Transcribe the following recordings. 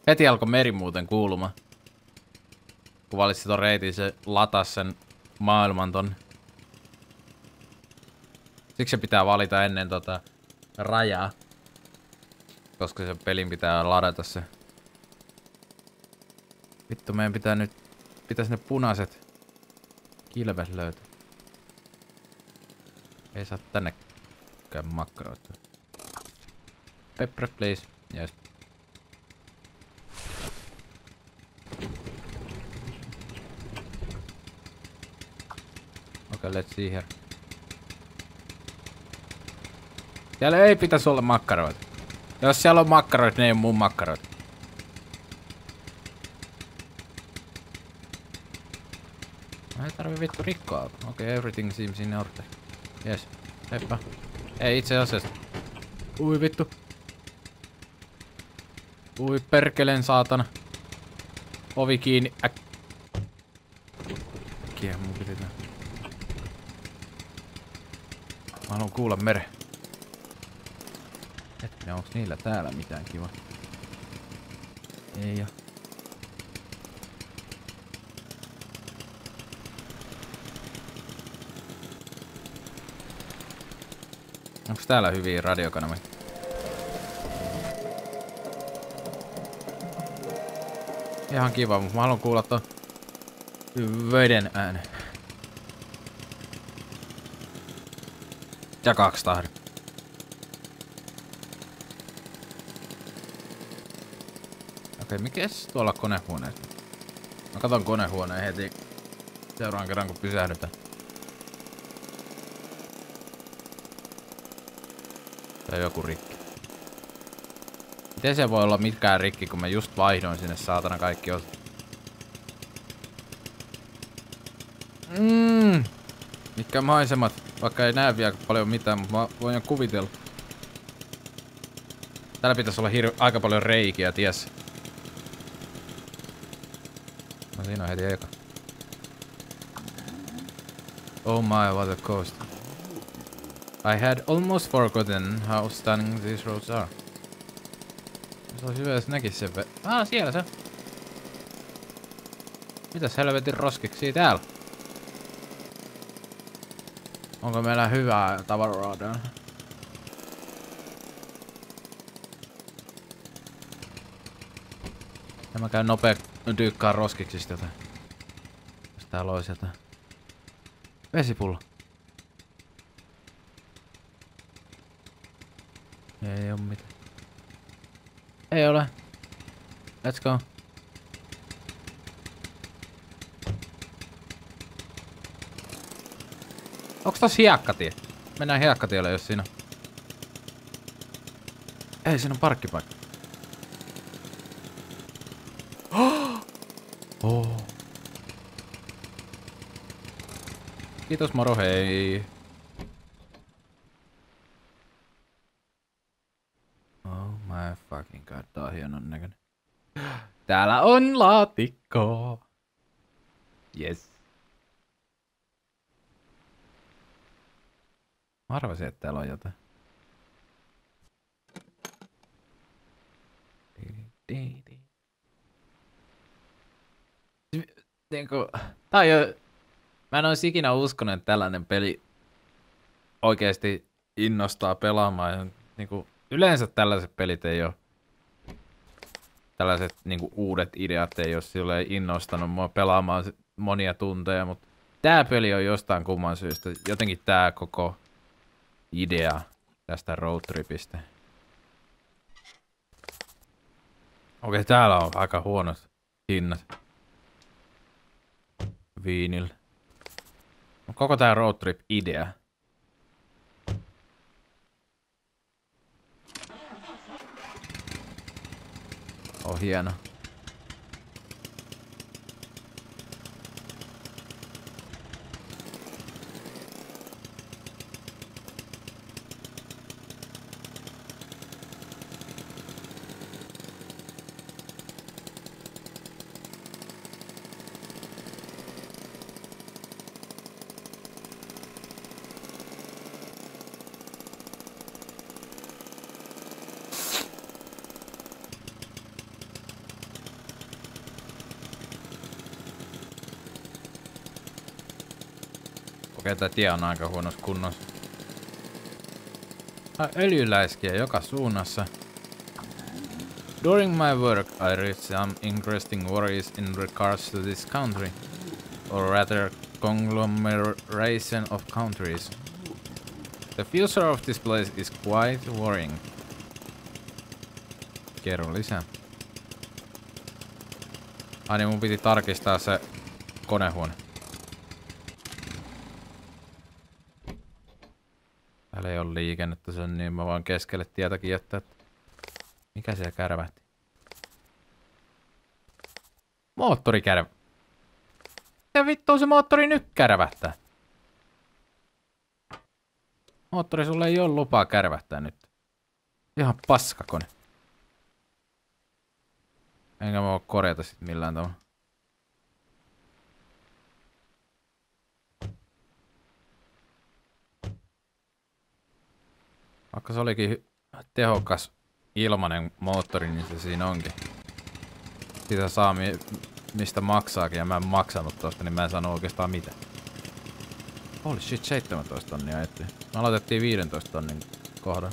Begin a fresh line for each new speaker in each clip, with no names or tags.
Heti alkoi meri muuten kuuluma. Kun valitsi ton reitin, se latas sen maailman ton. Siksi se pitää valita ennen rajaa. Koska se pelin pitää ladata se. Vittu, meidän pitäis ne punaiset kilvet löytää. Ei saa tännekään makkaroita. Pepper, please. Yes. Okay, let's see here. Siellä ei pitäisi olla makkaroita. Jos siellä on makkaroita, ne ei ole mun makkaroita. Ei tarvi vittu rikkoa. Okei, everything seems in order. Yes. Heippa. Ei itse asiassa. Ui vittu. Ui perkeleen saatana. Ovi kiinni. Äkkiä mun piti tää. Mä haluan kuulla meren. Hetkinen, onks niillä täällä mitään kiva? Ei oo. Onks täällä hyviä radiokanavia? Ihan kiva, mutta mä haluan kuulla ton veden äänen. Ja 2 tahdon. Okei, mikäs tuolla konehuoneessa? Mä katon konehuoneen heti seuraavan kerran kun pysähdytään. Se on joku rikki. Miten se voi olla mitkään rikki, kun mä just vaihdoin sinne saatana kaikki osat? Mitkä maisemat, vaikka ei näe vielä paljon mitään, mutta mä voin jo kuvitella. Täällä pitäisi olla aika paljon reikiä, ties. No siinä on heti eka. Oh my, what a coast. I had almost forgotten how stunning these roads are. Se olisi hyvä, jos näkis sen siellä se. Mitäs helvetin roskiksi täällä? Onko meillä hyvää tavaraa? Ja mä käyn nopea dyykkaan roskiksista jotain. Jos täällä olisi jotain. Vesipullo. Ei oo mitään. Ei ole. Let's go. Onks tossa hiekkatie? Mennään hiekkatielle, jos siinä on. Ei, siinä on parkkipaikka. Oh. Kiitos moro, hei. Oh my fucking god, tää on hienon näköinen. Täällä on laatikko. Yes. Mä arvasin, että täällä on jotain. Tää on jo... Mä en ois ikinä uskonut, että tällainen peli oikeesti innostaa pelaamaan. Niinku, yleensä tällaiset pelit ei oo... Tällaiset niinku uudet ideat ei oo silleen innostanut mua pelaamaan monia tunteja, mutta tää peli on jostain kumman syystä. Jotenkin tää koko idea tästä roadtripistä. Okei, täällä on aika huonot hinnat. Viinillä. Koko tää roadtrip idea. On hieno. Okei, tää tie on aika huonossa kunnossa. Öljyläiskiä joka suunnassa. During my work, I reached some interesting worries in regards to this country, or rather conglomeration of countries. The future of this place is quite worrying. Kerro lisää. Ai niin, mun piti tarkistaa se konehuone. Täällä ei ole liikennettä, sen niin mä voin keskelle tietäkin jättää. Mikä siellä kärvähti? Moottori kärvä. Ja vittu se moottori nyt kärvähtää. Moottori, sulle ei ole lupaa kärvähtää nyt. Ihan paskakone. Enkä mä voi korjata sit millään tavalla. Vaikka se olikin tehokas ilmanen moottori, niin se siinä onkin. Sitä saa mistä maksaakin ja mä en maksanut tosta, niin mä en saanut oikeastaan mitään. Holy shit, 17 tonnia eteen. Me aloitettiin 15 tonnin kohdan.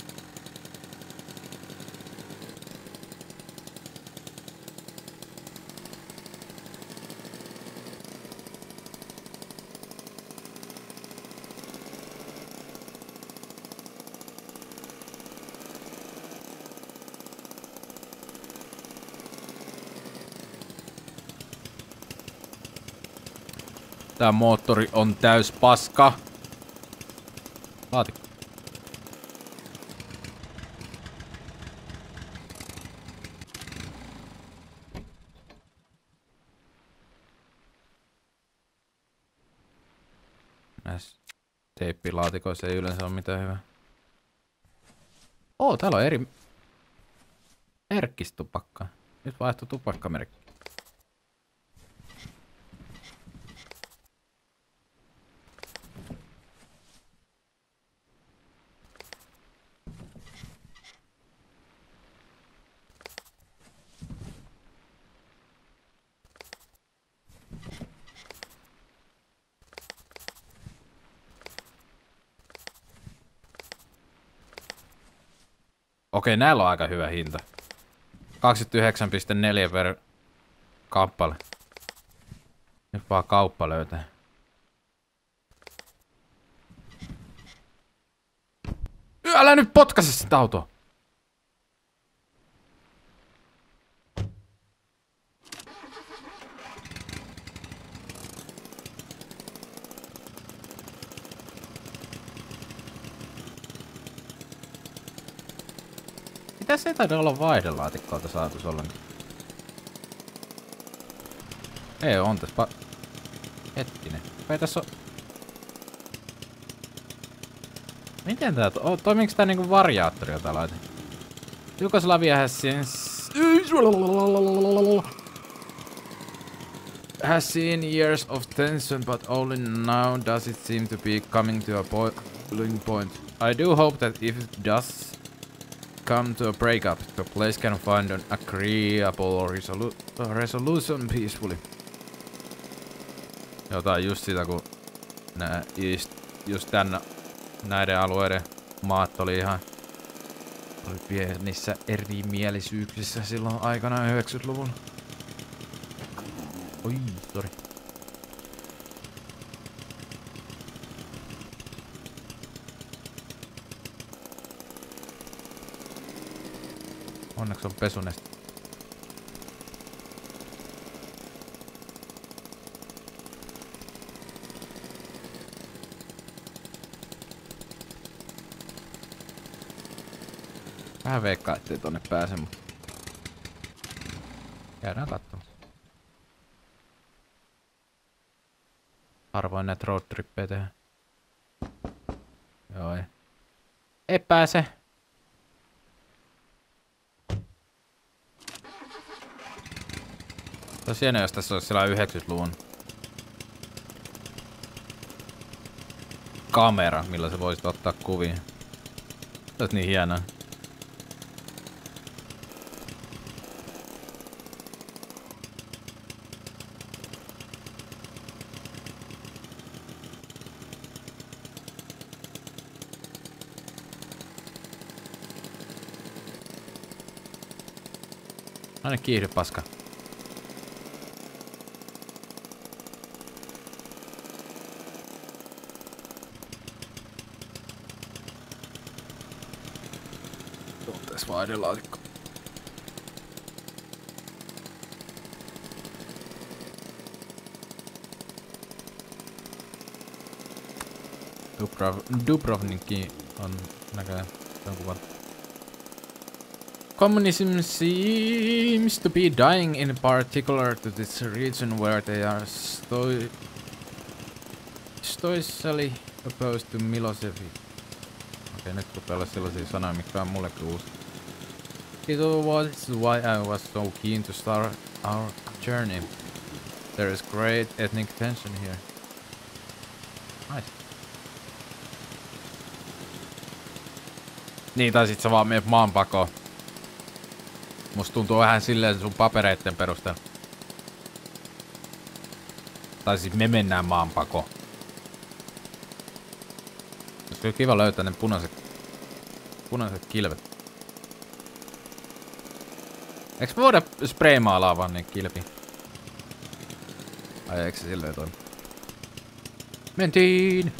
Tää moottori on täys paska. Laatikko. Näissä teippilaatikoissa ei yleensä ole mitään hyvää. Täällä on eri merkkistupakkaa. Nyt vaihtui tupakkamerkki. Okei, näillä on aika hyvä hinta. 29,4 per kappale. Nyt vaan kauppa löytää. Älä nyt potkaise sitä autoa! Tässä ei taida olla vaihdelaatikkoilta saatu ollenkaan. Ei on tässä hetkinen. Ei tässä oo... Miten tää toimiiks tää niinku variaattoria tää laite? Yugoslavia has seen years of tension, but only now does it seem to be coming to a boiling point. I do hope that if it does come to a breakup, the place can find an agreeable resolution peacefully. Jotain just sitä, kun just näiden alueiden maat oli pienissä erimielisyyksissä silloin aikanaan 90-luvulla. Oi, sori. Onneksi on pesunesti. Vähän veikkaa, ettei tonne pääse, mutta käydään katsomaan. Harvoin näitä roadtrippejä tehdään. Joo, ei pääse. Tosiaan jos tässä olisi siellä 90-luvun kamera, millä se voisit ottaa kuvia. Se olisi niin hienoa. Aina kiihdy, paska. Tuotais vaan edelaatikko. Dubrovnikki on näköjään tämän kuvan. Communism seems to be dying in particular to this region where they are stoically opposed to Milosevic. Okei, nyt rupeaa olla sellaisia sanoja, mitkä on mullekin uusi. It was why I was so keen to start our journey. There is great ethnic tension here. Nice. Niin, tai sit sä vaan menet maanpakoon. Musta tuntuu vähän silleen sun papereitten perusteella. Tai siis me mennään maanpakoon. Olisi kyllä kiva löytää ne punaiset kilvet. Eiks me voida spraymaalaa vaan ne kilpi? Ai eikö se silleen toimi? Mentiin!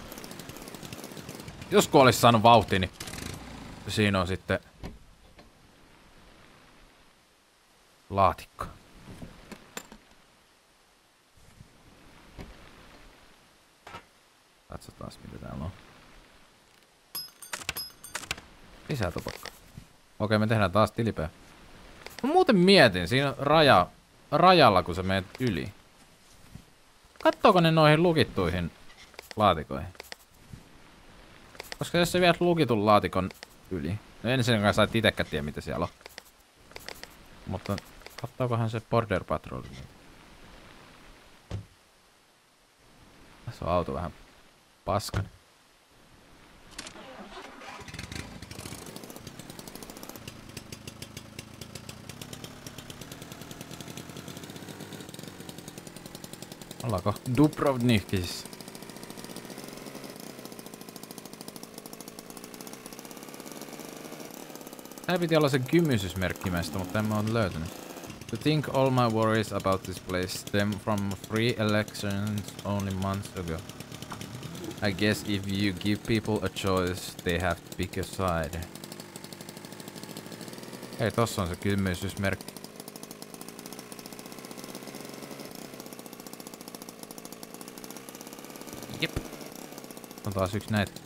Josko olis saanut vauhtia, niin siinä on sitten laatikko. Katsotaan mitä täällä on. Lisää tupakkaa. Okei, me tehdään taas tilipeä. Mä muuten mietin, siinä on rajalla kun sä menet yli. Kattooko ne noihin lukittuihin laatikoihin? Koska jos sä viet lukitun laatikon yli. No ensinnäkin sä et itekään tiedä mitä siellä on. Mutta kattookohan se Border Patrol? Tässä on auto vähän paskan. Ollaanko Dubrovnikissa? Tää piti olla se kymysysmerkkimästä, mutta en mä oon löytänyt. To think all my worries about this place stem from free elections only months ago. I guess if you give people a choice, they have to pick a side. Hei, tossa on se kymysysmerkki. Jep. On taas yksi näitä.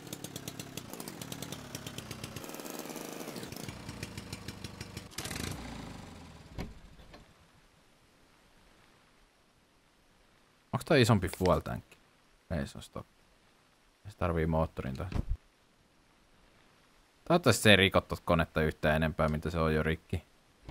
Onks toi isompi fuel tankki? Ei se on stock. Se tarvii moottorin taas. Toivottavasti se ei riko tot konetta yhtään enempää, mitä se on jo rikki.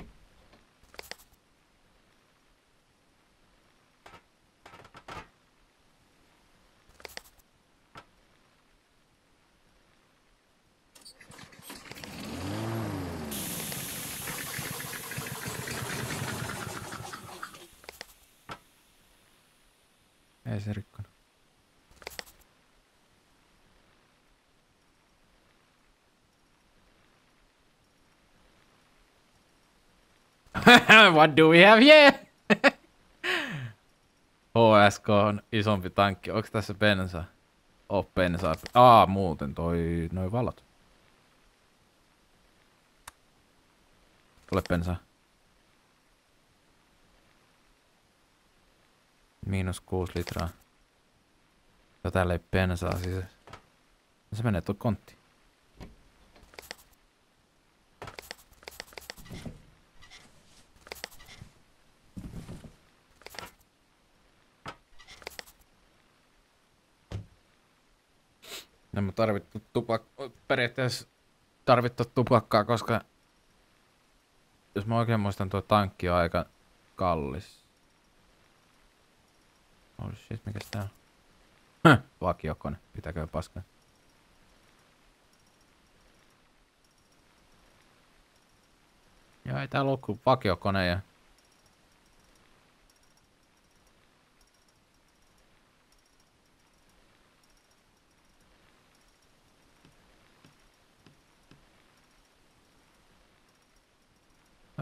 Ei se rikkonut. What do we have here? HSK on isompi tankki. Onko tässä bensaa? Bensaa. Muuten noi valot. Tule bensaa. -6 litraa. Täällä ei bensaa siis. Se menee tuon konttiin. En mä periaatteessa tarvittu tupakkaa, koska jos mä oikein muistan, tuo tankki on aika kallis. Oh shit, mikäs tää on? Vakiokone, pitäkö paskaa. Joo, ei täällä ole kuin vakiokone ja...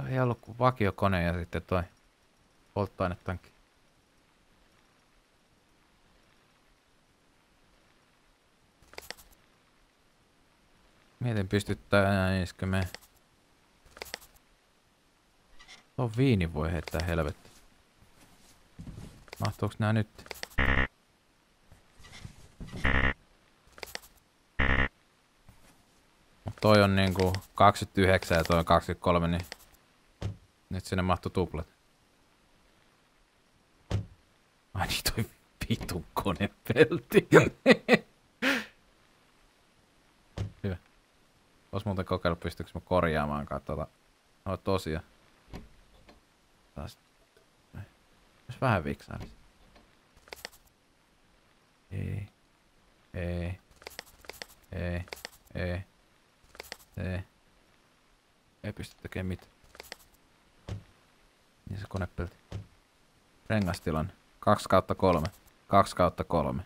ei ollut kuin vakiokone ja sitten toi polttoainetankki. Mietin pystyttäisikö me... Tuon viini voi heittää helvetti. Mahtuuks nää nyt? Toi on niinku 29 ja toi on 23, niin nyt sinne mahtuu tuplat. Ai niin toi vitun konepelti. Hyvä. Ois muuten kokeilla pystyykö mä korjaamaan tota. No tosiaan. Taas. Jos vähän viksaalis. Ei. Ei. Ei. Ei. Ei pysty tekemään mitään. Niin se konepelti. Rengastilanne. 2/3. 2/3.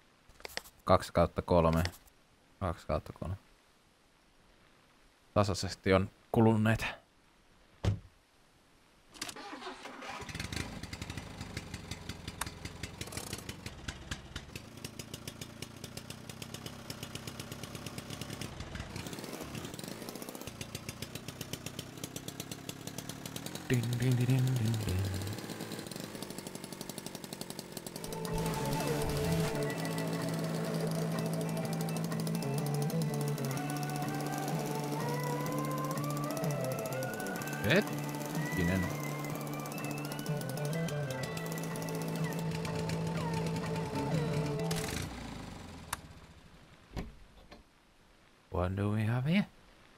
2/3. 2/3. Tasaisesti on kuluneet. Din, din, din, din, din. Hetkinen. What do we have here?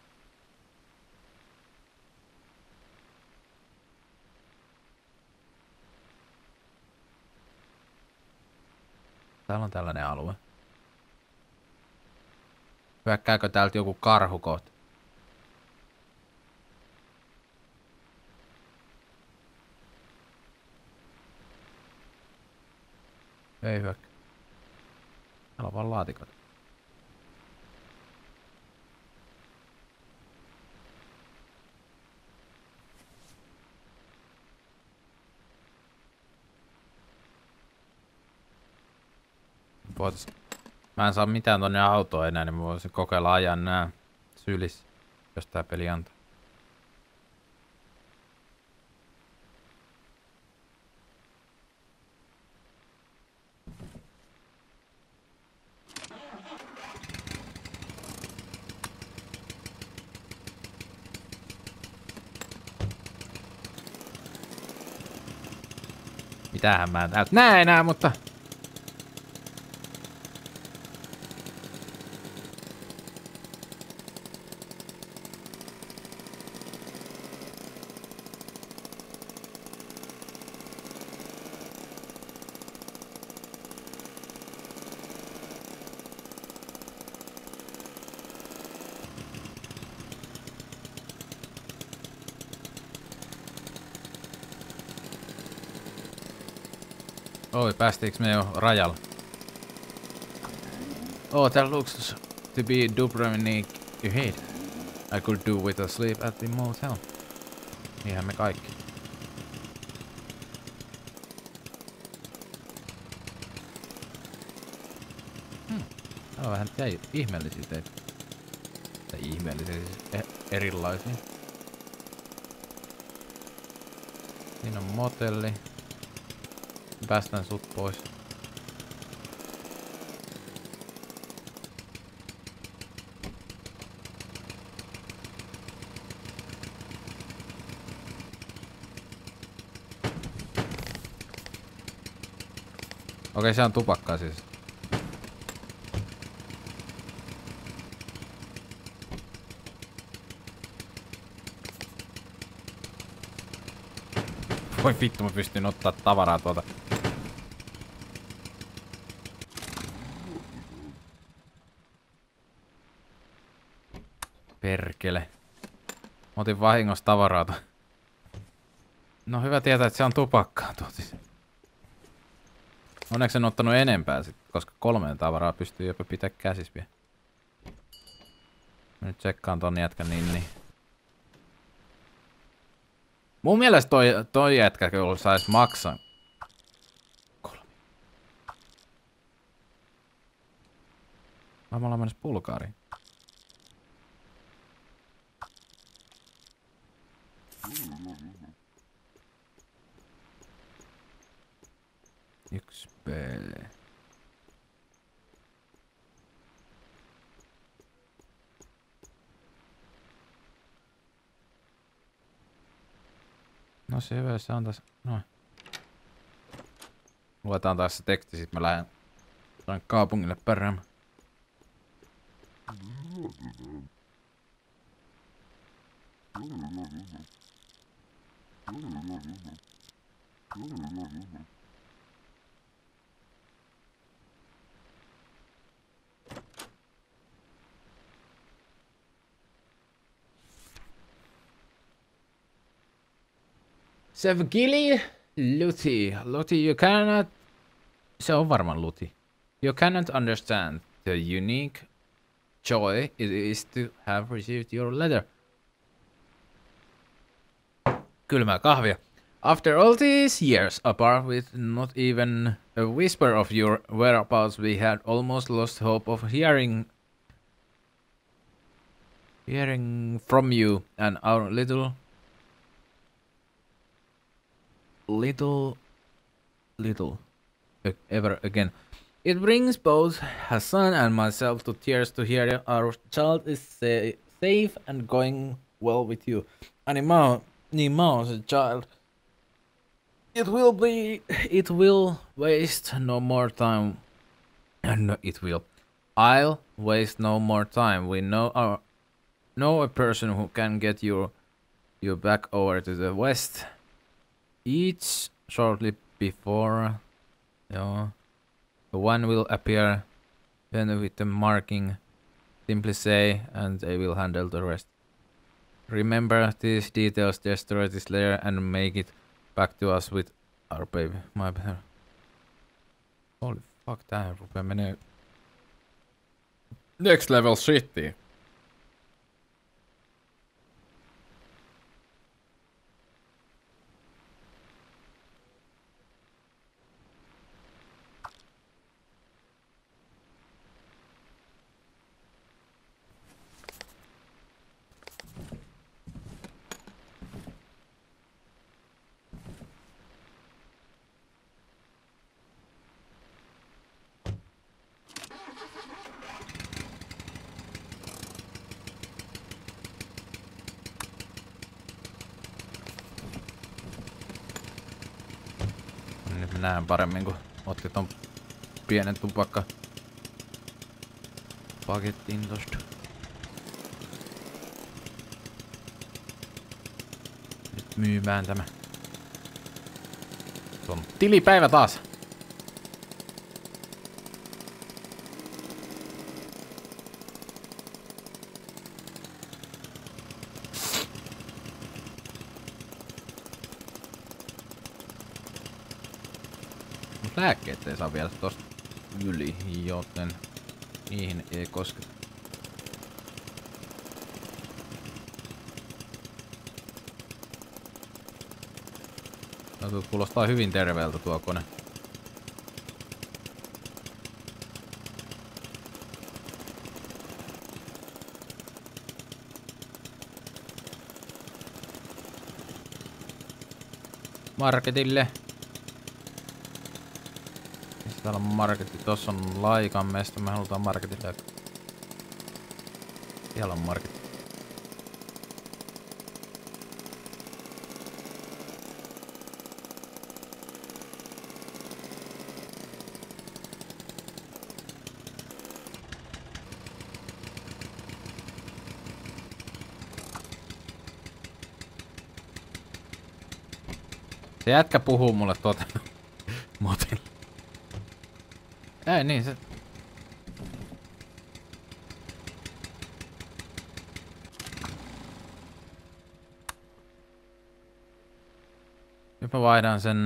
Täällä on tällainen alue. Hyökkääkö täältä joku karhu kohta? Ei hyökkää. Täällä on vaan laatikot. Mä en saa mitään tonne autoon enää, niin mä voisin kokeilla ajaa nää sylissä, jos tää peli antaa. Mitähän mä en täältä näe enää, mutta... Oi, päästiinkö me jo rajalla? Oh, that looks to be Dubrovnik ahead. I could do with a sleep at the motel. Niinhän me kaikki. Täällä on vähän ihmeellisiä teitä. Tai ihmeellisiä, siis erilaisia. Siinä on motelli. Päästään sut pois. Okei, se on tupakkaa siis. Voi vittu, mä pystyn ottaa tavaraa tuolta. Perkele. Mä otin vahingossa tavaraa. No hyvä tietää, että se on tupakkaa tuotis. Onneksi en ottanut enempää sit, koska 3 tavaraa pystyy jopa pitää käsissä vielä. Mä nyt tsekkaan ton jätkän niin. Mun mielestä toi jätkä kyllä sais maksaa. 3. Vai me ollaan mennessä Bulgaariin? Yksi B. No se hyvä, se on tässä. Noin. Luetaan taas se teksti, sit mä lähden kaupungille perään. Sevgili Luti. Luti, you cannot... Se on varmaan Luti. You cannot understand the unique joy it is to have received your letter. Kylmää kahvia. After all these years apart with not even a whisper of your whereabouts, we had almost lost hope of hearing from you and our little ever again. It brings both Hassan and myself to tears to hear our child is safe and going well with you. Animal is a child. It will waste no more time. And I'll waste no more time. We know a person who can get you back over to the west. Each shortly before, the one will appear. Then with the marking, simply say, and they will handle the rest. Remember these details. Destroy this layer and make it back to us with our baby. My baby. Holy fuck, tää rupee menee next level shittiin. Nyt näen paremmin, kun otti ton pienen tupakka pakettiin tosta. Nyt myymään tämä. Se on tilipäivä taas. Lääkkeet ei saa vielä tosta yli, joten niihin ei kosketa. Kuulostaa hyvin terveeltä tuo kone. Marketille. Täällä on marketti, tossa on Laikan mesta, me halutaan marketille. Siellä on marketti. Se jätkä puhuu mulle tuota motilla. Ei niin se... Nyt mä vaihdan sen...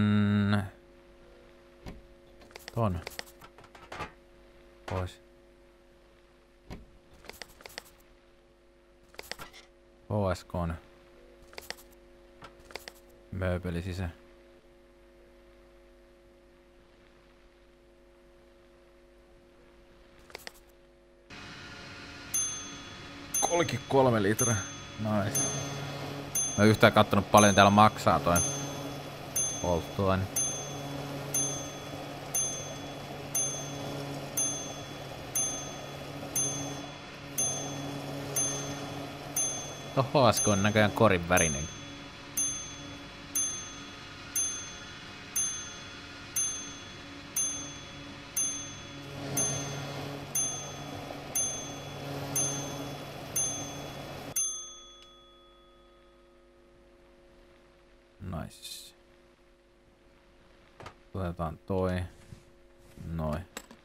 ton. Pois. OSK:n. Mööpeli sisään. Kolki 3 litraa. Nice. Mä en yhtään kattonut paljon täällä maksaa toi polttoaine. Tuo HSK on näköjään korin värinen. Nice. Otetaan toi. Noin.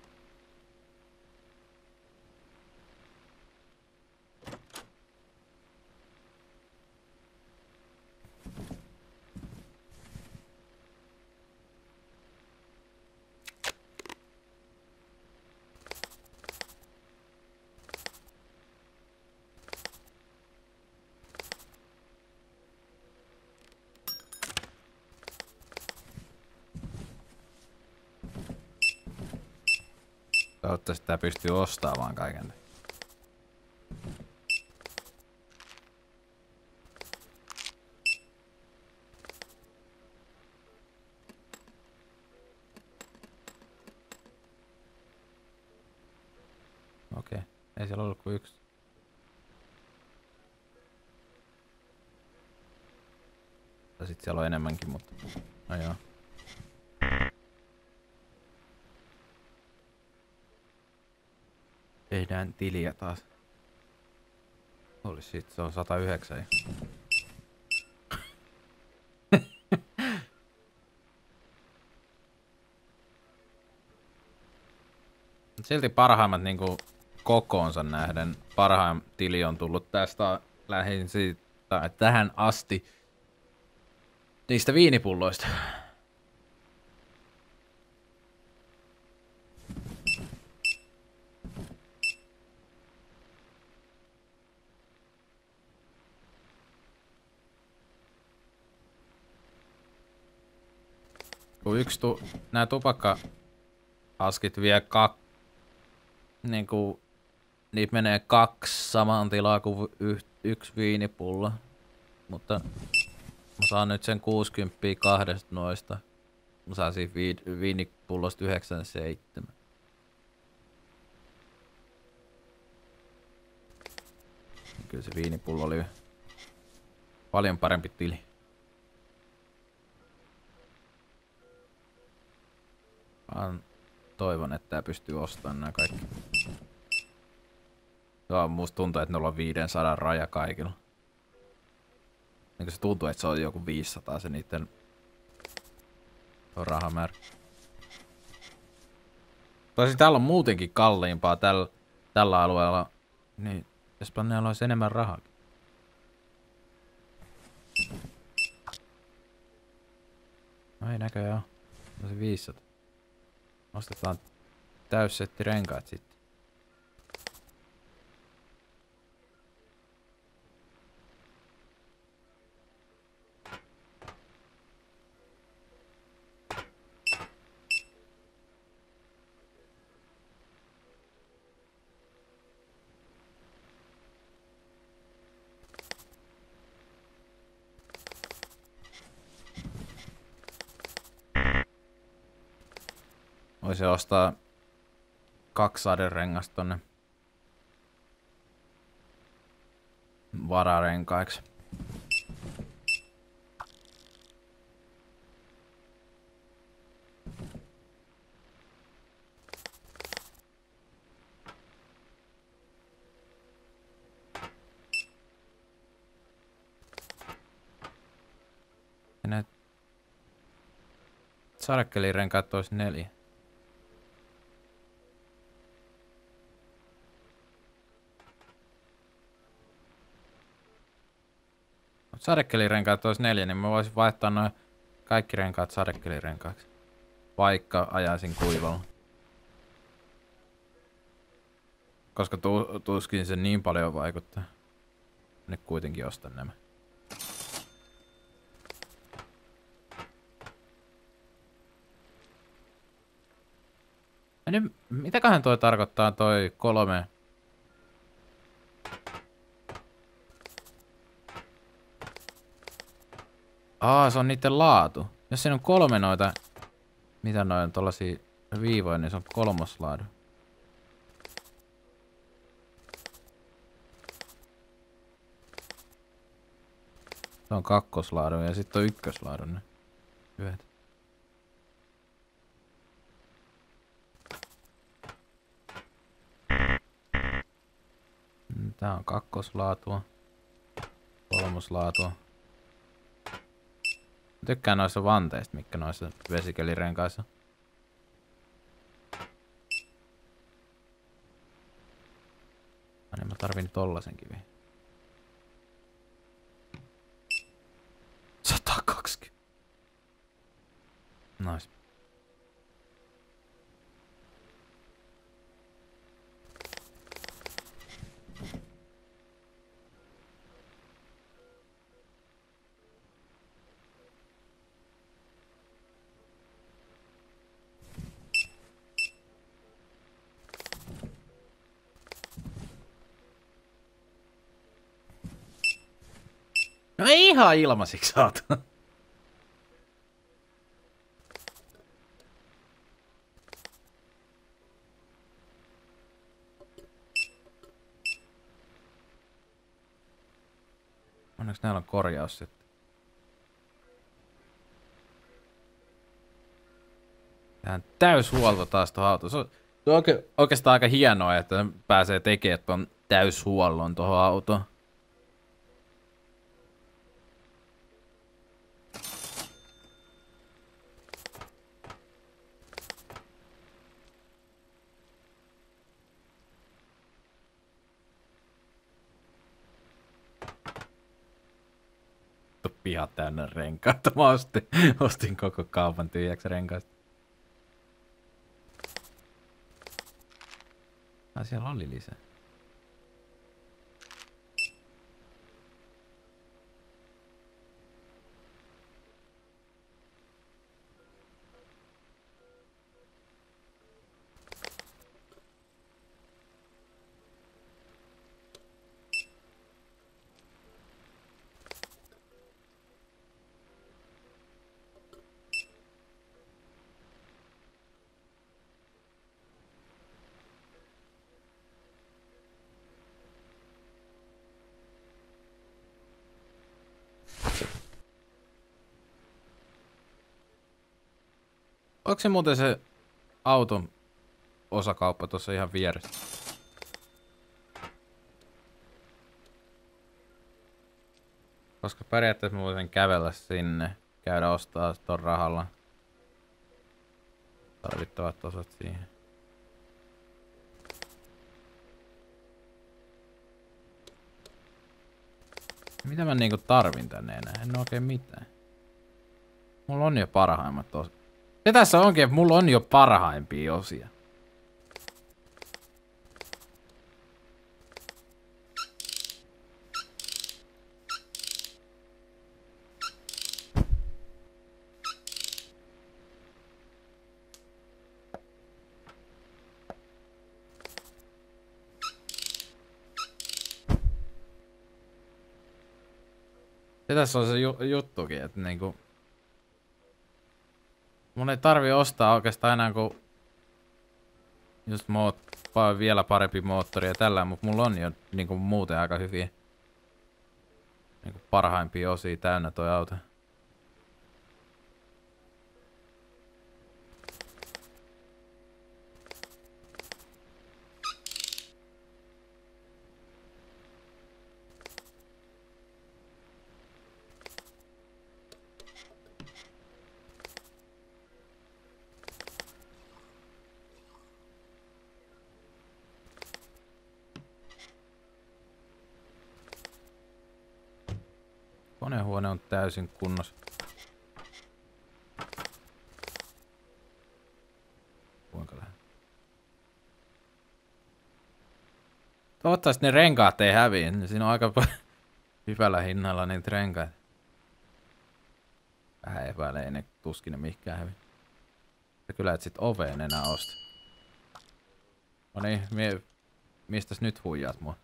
Toivottavasti tää pystyy ostamaan kaiken. Okei, ei siellä ollut kuin yksi. Tai sit siellä on enemmänkin, mutta no joo. Tehdään tiliä taas. Oli sit, se on 109. Silti parhaimmat niinku kokoonsa nähden. Parhain tili on tullut tästä lähin siitä tähän asti. Niistä viinipulloista. Kun nää tupakka-askit vie niinku, niitä menee 2 samaan tilaa kuin yksi viinipullo. Mutta mä saan nyt sen 60 kahdesta noista. Mä saan siitä viinipullosta 97. Kyllä se viinipullo oli paljon parempi tili. Mä toivon, että tää pystyy ostamaan nää kaikki. Joo, musta tuntuu, että ne on 500 raja kaikilla. Niin se tuntuu, että se on joku 500 se niitten rahamäärä. Toisin täällä on muutenkin kalliimpaa tällä alueella. Niin, jospa neillä olisi enemmän rahaa. No ei näköjään oo. No se 500. Ostetaan täyssetti renkaat sitten. Voisi ostaa 2 saderengasta tonne vararenkaiksi. Ja näet sadekkelirenkaat olisi 4. Sadekkelirenkaat olisi 4, niin mä voisin vaihtaa noin kaikki renkaat sadekkelirenkaaksi. Vaikka ajaisin kuivalla. Koska tuskin se niin paljon vaikuttaa. Nyt kuitenkin ostan nämä. Mitäköhän toi tarkoittaa toi 3? Se on niitten laatu. Jos siinä on 3 noita... Mitä noin on tollasia viivoja, niin se on 3. laadu. Se on 2. laadun ja sitten on 1. laadun ne yhdet. Tää on 2. laatua. 3. laatua. Tykkään noissa vanteista, mitkä noissa vesikelirenkaissa. Niin mä tarvin tollasen kivi. 120. Nice. No ei ihan ilmaisiksi saatu. Onneksi näillä on korjaus sitten. Tähän täyshuolto taas tuohon autoon. Se on oikeastaan aika hienoa, että pääsee tekemään tuon täyshuollon tuohon autoon. Pihat täynnä renkaita. Mä ostin koko kaupan tyhjäksi renkaista. Siellä oli lisää. Onko se muuten se auton osakauppa tuossa ihan vieressä? Koska periaatteessa mä voisin kävellä sinne, käydä ostaa ton rahalla tarvittavat osat siihen. Mitä mä niinku tarvin tänne enää? En oikein mitään. Mulla on jo parhaimmat osat. Se tässä onkin, että mulla on jo parhaimpia osia. Se tässä on se juttukin, että niinku... Mun ei tarvi ostaa oikeastaan enää kuin just vielä parempi moottori ja tällä, mutta mulla on jo niinku muuten aika hyviä niinku parhaimpia osia täynnä toi auto. Konehuone on täysin kunnossa. Kuinka lähden? Toivottavasti ne renkaat ei häviä. Siinä on aika hyvällä hinnalla niitä renkaita. Vähän epäilee, ne tuskin ne mihinkään häviä. Ja kyllä et sit oveen enää osta. No niin, mistäs nyt huijaat mua?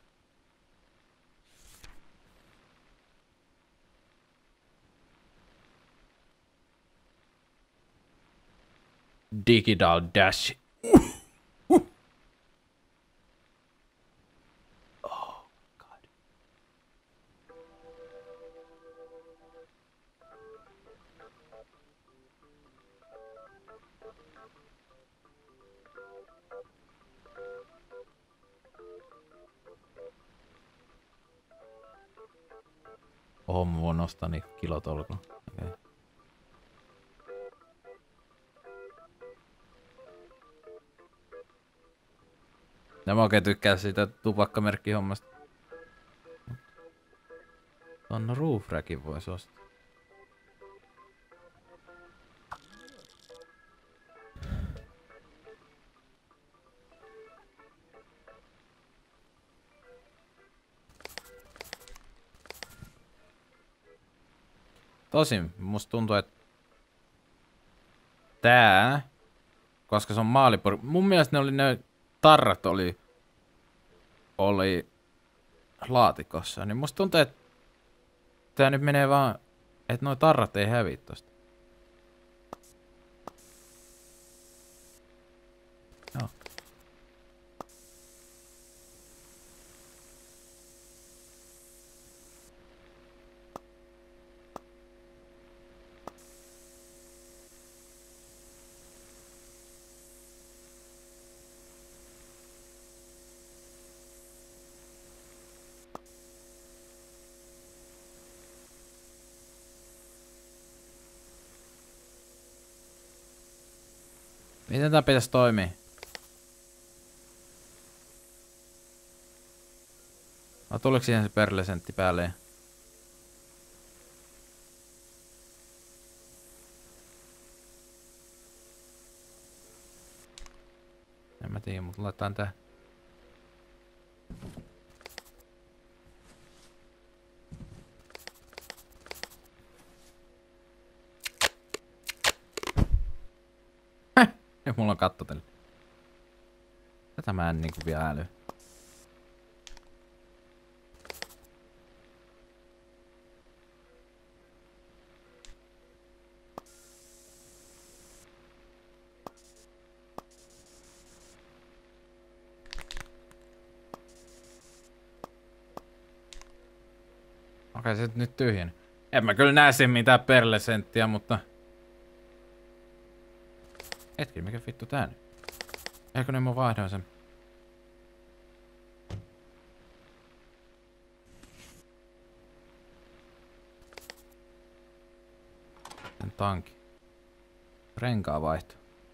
Digital Dash. Oh, God. Oho, mä voin nostaa niitä kilotolkulla. Okay. Ja mä oikein tykkään siitä tupakkamerkkihommasta. Ton roof rackin vois ostaa. Tosin, musta tuntuu, että tää, koska se on maalipori. Mun mielestä ne tarrat oli laatikossa, niin musta tuntuu, että tää nyt menee vaan, että noi tarrat ei häviä tosta. Joo. Miten tää pitäisi toimia? No tuliko siihen se perlesentti päälle? En mä tiedä, mutta laitetaan tää. Ja mulla on kattoteli. Tätä mä en niinku vielä äly. Okei, se nyt tyhjeni. En mä kyllä näe siinä mitään perlesenttiä, mutta... Hetki, mikä vittu tää nyt? Eikö ne mä vaihdoin sen? Sen tanki. Renkaa vaihto.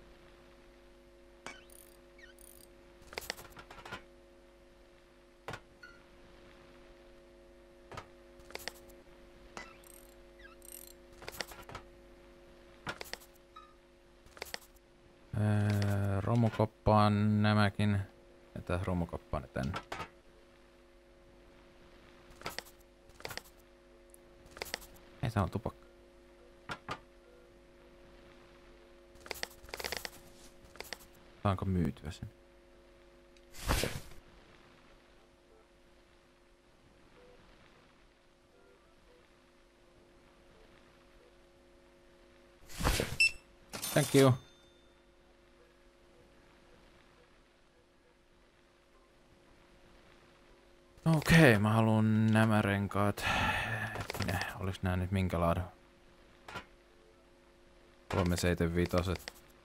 Romukoppaan nämäkin. Jätä romukoppaan tänne. Ei, tää on tupakka. Saanko myytyä sen? Thank you. Okei, mä haluan nämä renkaat. Hetkinen, oliks nää nyt minkä laadun? 375.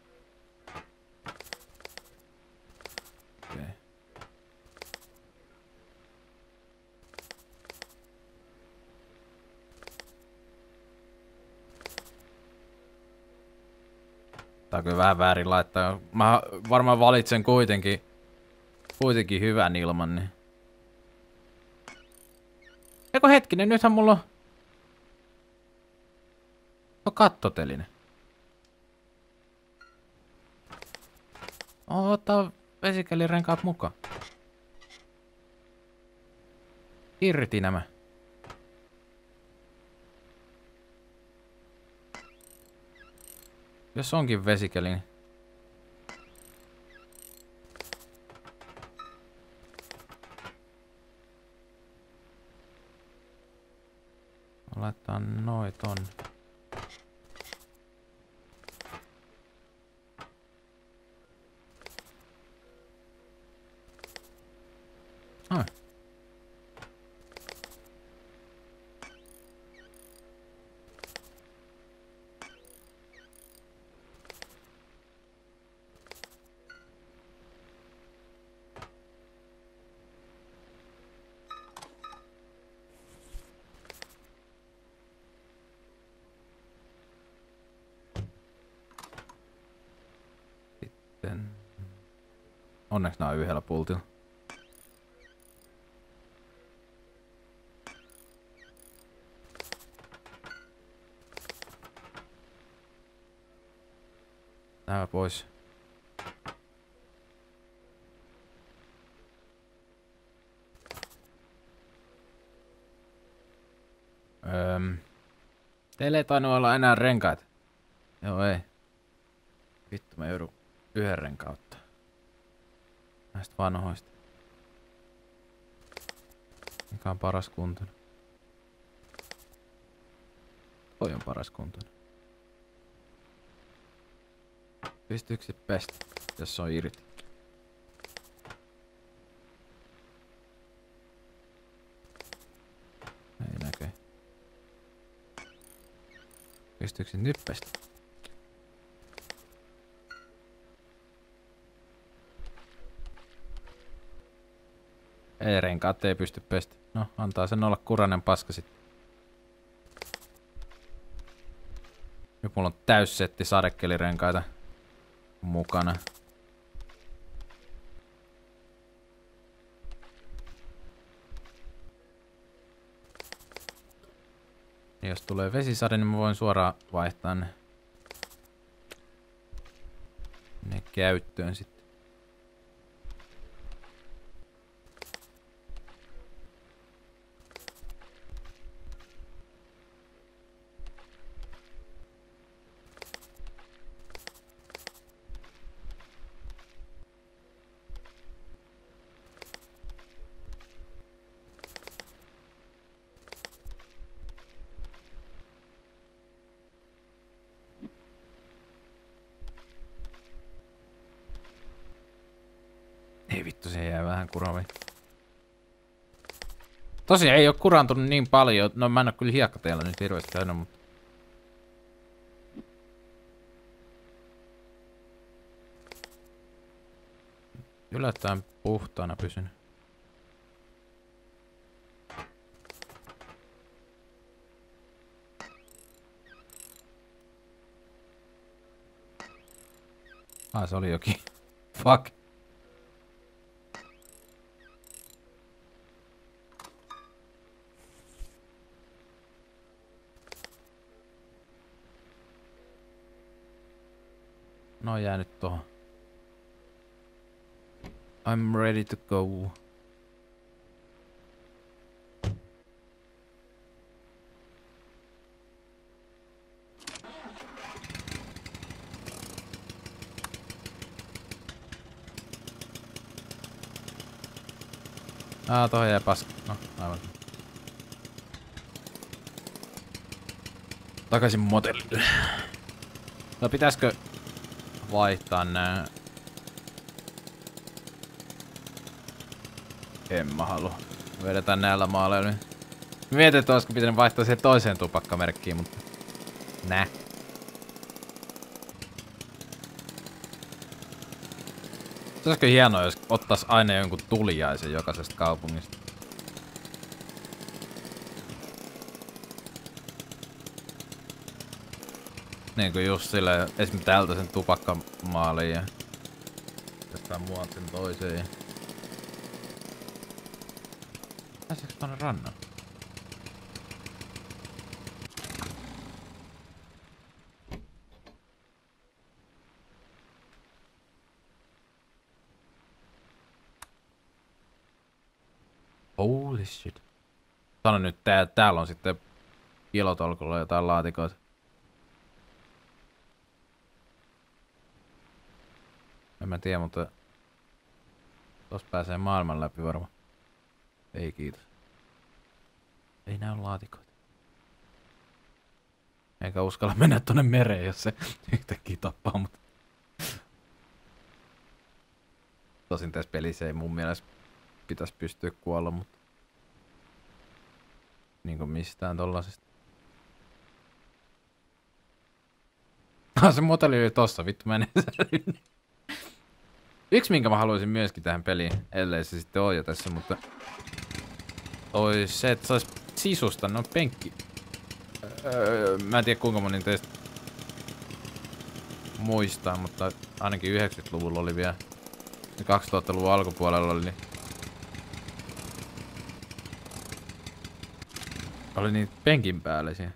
Okei. Tää on kyllä vähän väärin laittaa. Mä varmaan valitsen kuitenkin hyvän ilman, niin. Eikö hetkinen, nythän mulla on kattoteline. Ottaa vesikelirenkaat mukaan. Irti nämä. Jos onkin vesikeli. Laittaa noin tonne. Ai. Sitten. Onneksi nää on yhdellä pultilla. Tää pois. Teillä ei tainnut olla enää renkaita. Joo ei. Vittu mä joudun yhden renkautta. Näistä vanhoista. Mikä on paras kuntoinen? Toi on paras kuntoinen. Pystyykö se pestä, jos se on irti? Ei näkee. Pystyykö se nyt pestä? Ei, renkaat ei pysty pestä. No, antaa sen olla kuranen paska sitten. Nyt mulla on täyssetti sadekelirenkaita mukana. Ja jos tulee vesisade, niin mä voin suoraan vaihtaa ne käyttöön sitten. Ei vittu, se jää vähän kuraviin. Tosiaan ei oo kurantunut niin paljon. No mä en oo kyllä hiekkateellä nyt hirveesti käynyt, mutta... yllättäen puhtaana pysynyt. Se oli jokin. Fuck. No jää nyt tohon. I'm ready to go. Tohon jää paska. No, aivan. Takaisin motellille. No pitäisikö vaihtaa nää? En mä halua. Vedetään näillä maaleilla. Mietin, että olisiko pitänyt vaihtaa siihen toiseen tupakkamerkkiin, mutta... Nää. Se olisiko hienoa, jos ottais aina jonkun tuliaisen jokaisesta kaupungista. Niin kuin just silleen, esimerkiksi täältä sen tupakkamaaliin ja... Tästä muualta sen toiseen ja... Pääseekö tonne rannan? Holy shit. Sano nyt, täällä on sitten ilotolkulla jotain laatikoita. En mä tiedä, mutta... Tossa pääsee maailman läpi varmaan. Ei kiitos. Ei näy laatikoita. Eikä uskalla mennä tonne mereen, jos se yhtäkkiä tappaa mut. Tosin tässä pelissä ei mun mielestä pitäisi pystyä kuolla, mutta niinku mistään tollasesta. Se motelli oli tossa, vittu menee. Yksi minkä mä haluaisin myöskin tähän peliin, ellei se sitten ole jo tässä, mutta ois se, että sais sisusta, no penkki. Mä en tiedä kuinka moni teistä muistaa, mutta ainakin 90-luvulla oli vielä. 2000-luvun alkupuolella oli niitä penkin päällisiä.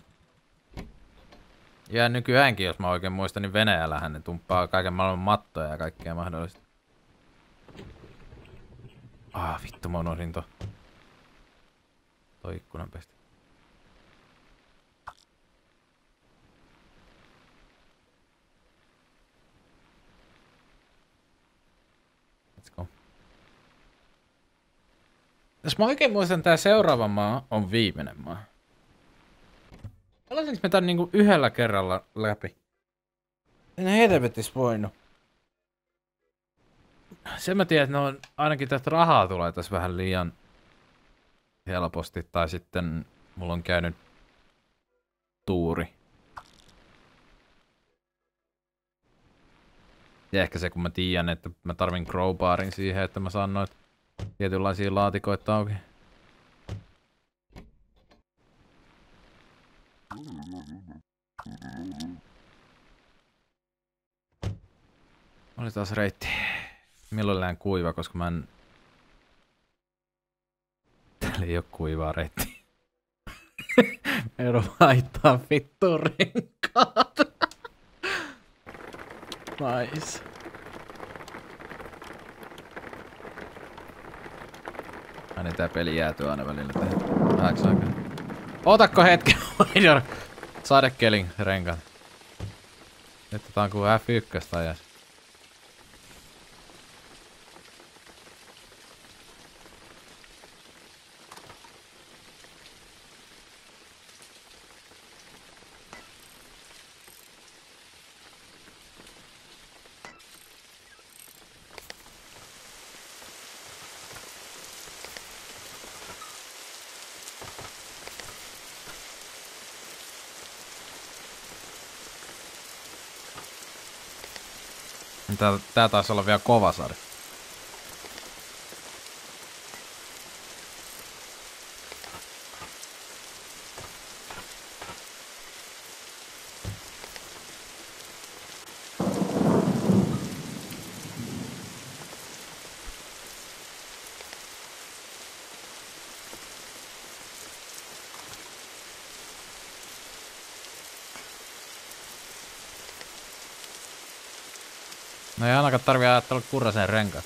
Ja nykyäänkin, jos mä oikein muistan, niin Venäjällähän ne tumppaa kaiken maailman mattoja ja kaikkea mahdollista. Vittu mä unohdin toi ikkunan pestä. Let's go. Jos mä oikein muistan, tää seuraava maa on viimeinen maa. Pelasinko me tän niinku yhdellä kerralla läpi? En helvetis voinut. Sen mä tiedän, että ne on ainakin tästä rahaa tulee tässä vähän liian helposti. Tai sitten mulla on käynyt tuuri. Ja ehkä se kun mä tiedän, että mä tarvin crowbarin siihen, että mä saan noita tietynlaisia laatikoita auki. Oli taas reitti. Milloin lähden kuiva, koska mä en... Täällä ei oo kuivaa reitti. Eero vaihtaa vittu renkaat. Nice. Niin tää peli jäätyy aina välillä tähän vähäksi aikaa. Otakko hetken, Vaidor! Sadekelin renkaat. Nyt tää on kuin F1 ajassa. Tää taisi olla vielä kova sarja. No ei ainakaan tarvii ajatella Kurrasen renkaat.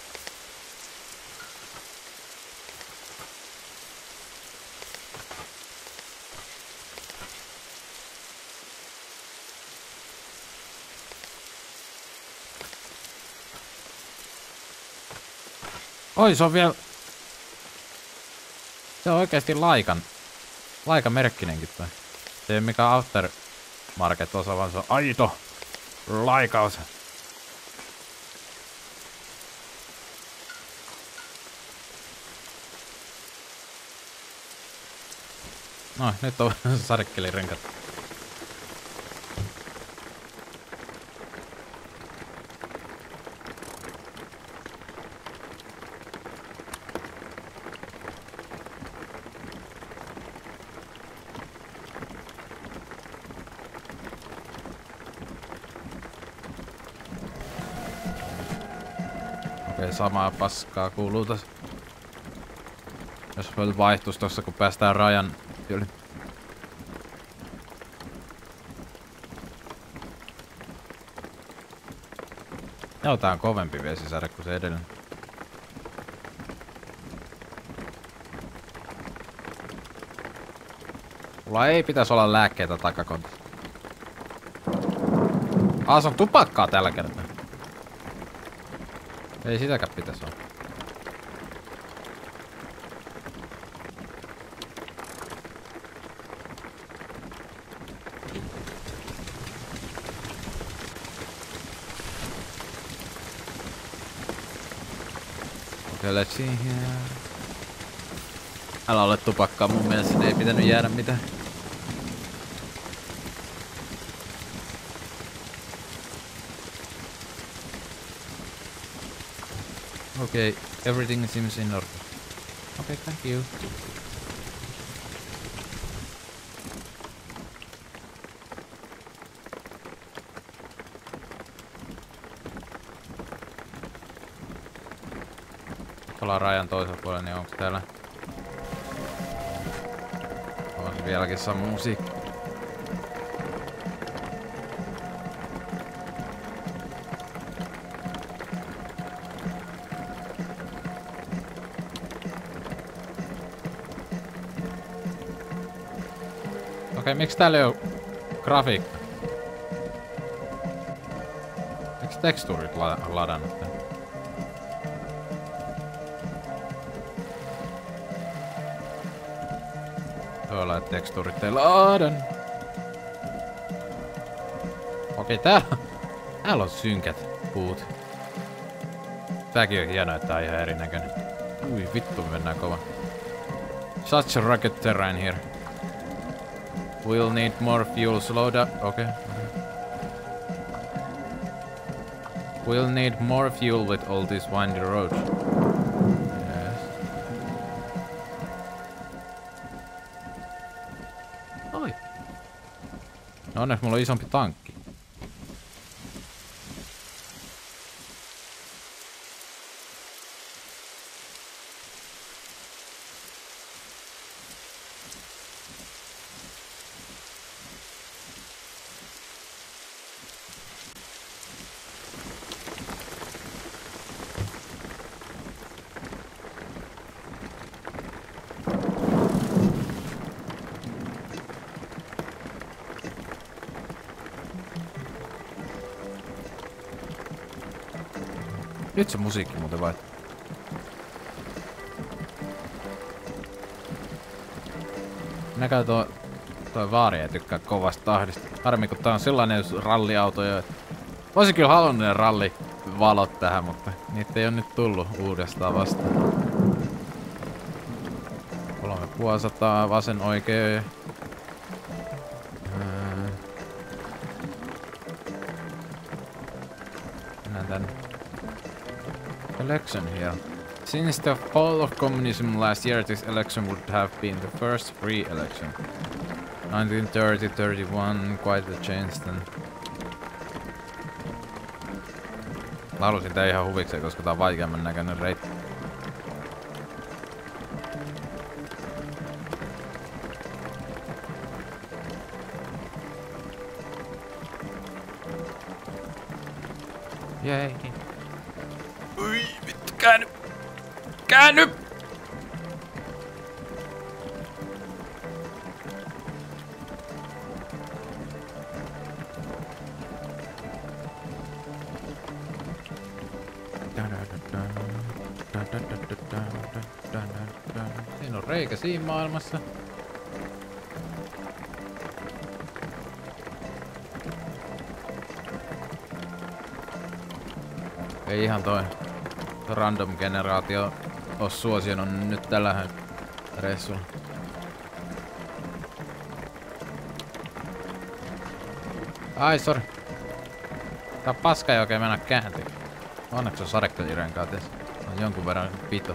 Oi, se on vielä... Se on oikeesti Laikan merkkinenkin toi. Se ei oo mikään aftermarket osa, vaan se on aito Laika-osa. No, nyt on sadekelirenkat. Okei, samaa paskaa kuuluu tässä. Jos voi vaihtuisi tossa kun päästään rajan yli. Joo, tää on kovempi vesisade kuin se edellinen. Mulla ei pitäisi olla lääkkeitä takakontissa. Se on tupakkaa tällä kertaa. Ei sitäkään pitäisi olla. Let's see here. Älä ole tupakkaa, mun mielestä ei pitänyt jäädä mitään. Okay, everything seems in order. Okay, thank you. Ollaan rajan toisella puolella, niin onks täällä? On se vieläkin sama musiikki. Okei, miksi täällä ei oo grafiikka? Eiks tekstuurit ladannut tän? Tuolla et tekstuurit ei laadan. Okei, täällä on synkät puut. Tääkin on hienoa, että tää on ihan erinäköinen. Ui vittu, mennään kova. Such a rugged terrain here. We'll need more fuel. Slow down. Okay. We'll need more fuel with all these windy roads. Yes. Oi. No onneksi mulla on isompi tankki. Nyt se musiikki muuten vai? Näkää toi vaari ei tykkää kovasta tahdista. Harmi kun tää on sellainen ralliauto jo, että... Voisin kyllä halunnut ne rallivalot tähän, mutta niitä ei oo nyt tullut uudestaan vastaan. 3500 vasen oikein. Mennään tänne. Election here. Since the fall of communism last year, this election would have been the first free election. 1930-31, quite a change then. Mä halusin tää ihan huvikseen, koska tää on vaikeamman näköinen reitti. Jei. Ui, vittu, käänny! Käänny! Siinä on reikä siinä maailmassa. Ei ihan toi random generaatio oo suosionut nyt tällä reissulla. Ai sori. Tää paska ei oikein mennä kääntiin. Onneksi on sadekelirenkaat edes. On jonkun verran pito.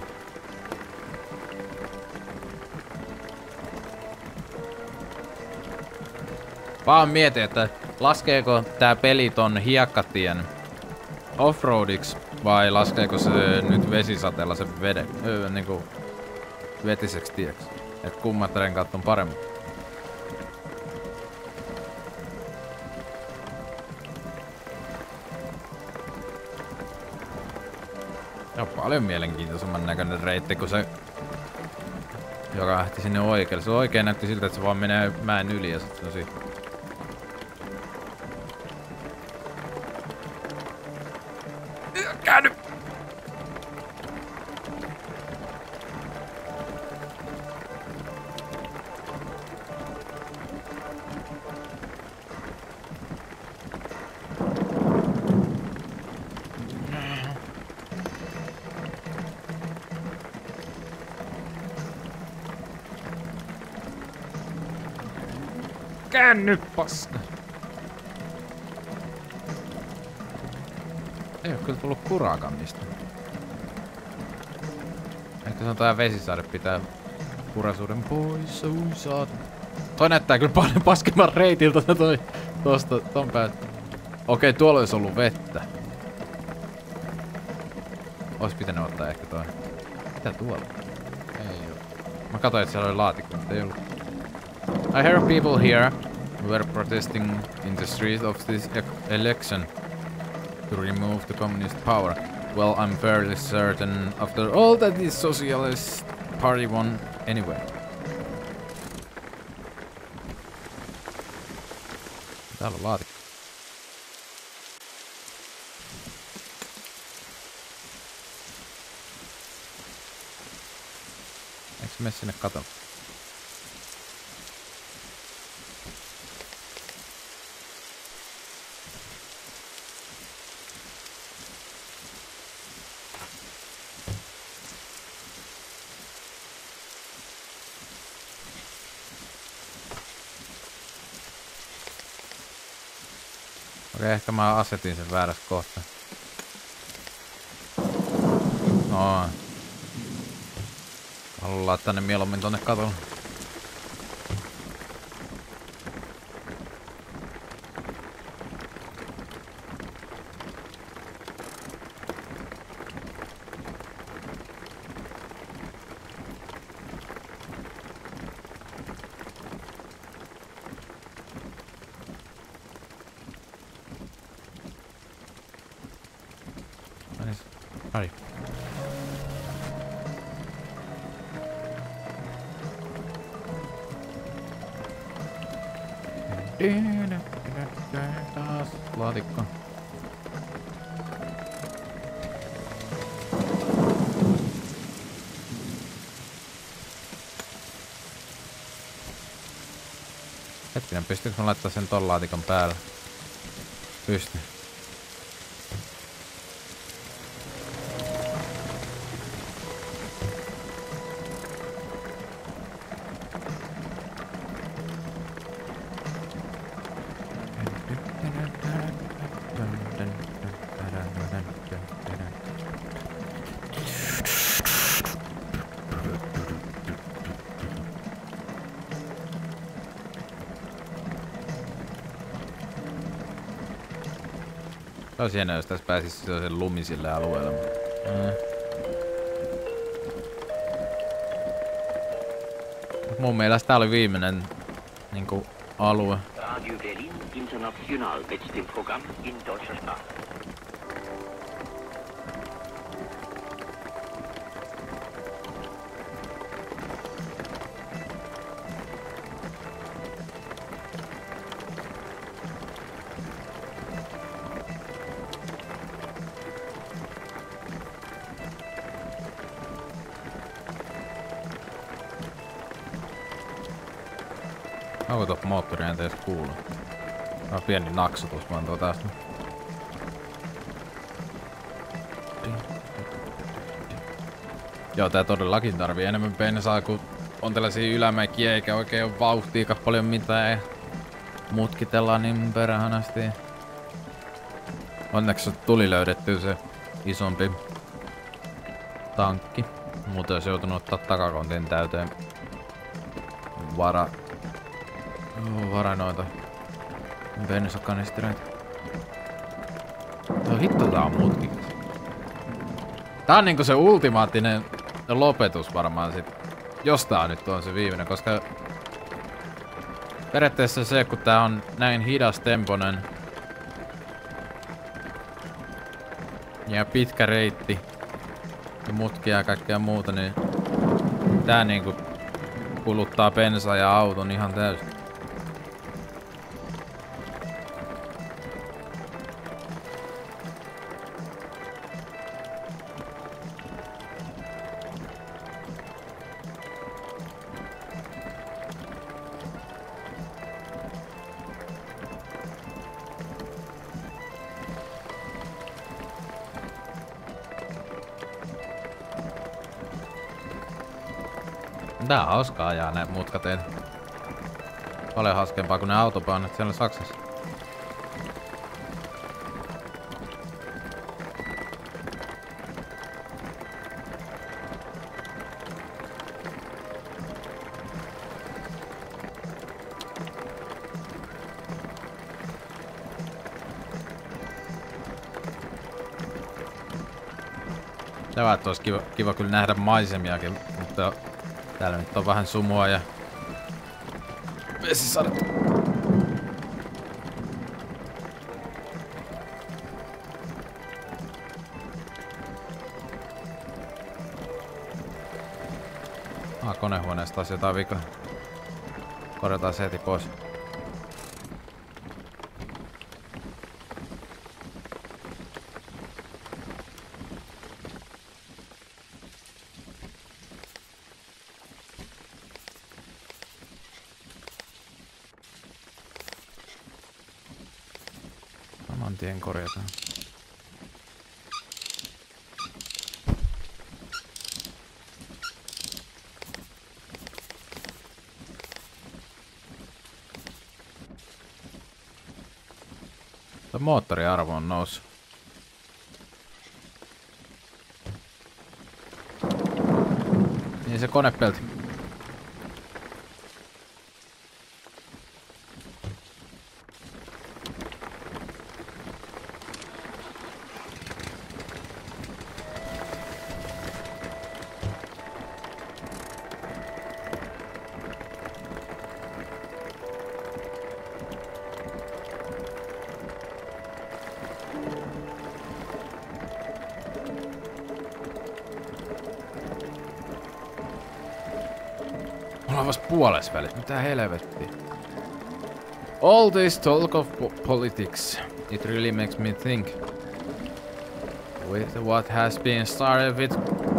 Vaan mietin, että laskeeko tää peli ton hiekkatien offroadiksi vai laskeeko se nyt vesisateella sen veden, niinku vetiseksi tieksi. Et kummat renkaat on paremmat. On paljon mielenkiintoisemman näköinen reitti kuin se, joka lähti sinne oikealle. Se oikein näytti siltä, että se vaan menee mäen yli ja sit se on siitä. Käänny! Käänny, paska! Ei oo kyllä tullut kuraakaan mistä. Ehkä se on tää vesisaade pitää kuraisuuden pois, saat. Toi näyttää kyllä paljon paskemman reitiltä tosta ton päältä. Okei, tuolla olisi ollut vettä. Ois pitänyt ottaa ehkä toi. Mitä tuolla? Ei oo. Mä katsoin, että siellä oli laatikko, mutta ei ollut. I heard people here were protesting in the streets of this election to remove the communist power. Well, I'm fairly certain after all that the Socialist Party won anyway. Täällä on laatikko. Eikö se mene sinne katolle? Okei, ehkä mä asetin sen väärässä kohtaa. No. Haluan laittaa ne mieluummin tonne katolle. Hai. Taas laatikko. Hetkinen, pystyykö mä laittaa sen ton laatikon päälle? Pystyn. Olisi hienoa, jos tässä pääsisi sellaisen lumisille alueelle. Mun mielestä tää oli viimeinen niinku alue.
Radio Berlin International mit dem Programm in deutscher Sprache.
Onko tuo moottori entä edes kuulu? Tää on pieni naksutus vaan tuo tästä. Joo, tää todellakin tarvii enemmän bensaa, kun on tällaisia ylämäkiä eikä oikein oo vauhtiikaan paljon mitään ja mutkitellaan niin perhänästi. Onneksi tuli löydetty se isompi tankki. Muuten olisi joutunut ottaa takakontin täyteen vara noita bensakanistereita. No hitto, tää on mutkikas. Tää on niinku se ultimaattinen lopetus varmaan sit. Jos tää nyt on se viimeinen, koska periaatteessa se, kun tää on näin hidastemponen ja pitkä reitti ja mutkia ja kaikkea muuta, niin tää niinku kuluttaa bensaa ja auton ihan täysin. Tää on hauskaa ajaa näin mutkateet. Paljon hauskempaa kuin ne autobaanat siellä Saksassa. Tämä että olisi kiva kyllä nähdä maisemiakin, mutta täällä nyt on vähän sumua ja vesisadetta. Konehuoneesta taas jotain vikaa. Korjataan se heti pois. Saman tien korjataan. Moottoriarvo on noussut. Niin se konepelti. Ollaan vasta puolesvälissä. Mitä helvettiä? All this talk of politics. It really makes me think. With what has been started with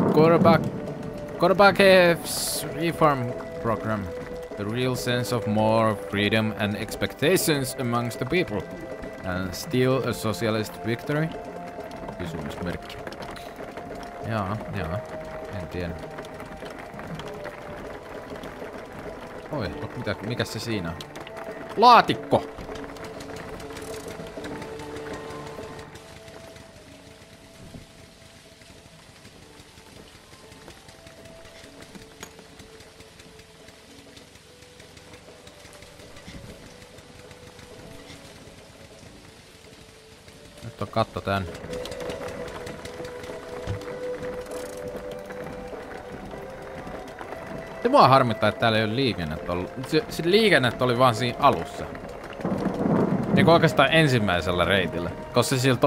Gorbachev's reform program. The real sense of more freedom and expectations amongst the people. And still a socialist victory? Kysymysmerkki. Jaa. En tiedä. Oi, mikäs se siinä on? Laatikko! Nyt on katto tän. Se mua harmittaa, että täällä ei ole liikennettä ollut. Se liikennettä oli vaan siinä alussa. Eikä oikeastaan ensimmäisellä reitillä. Koska sillä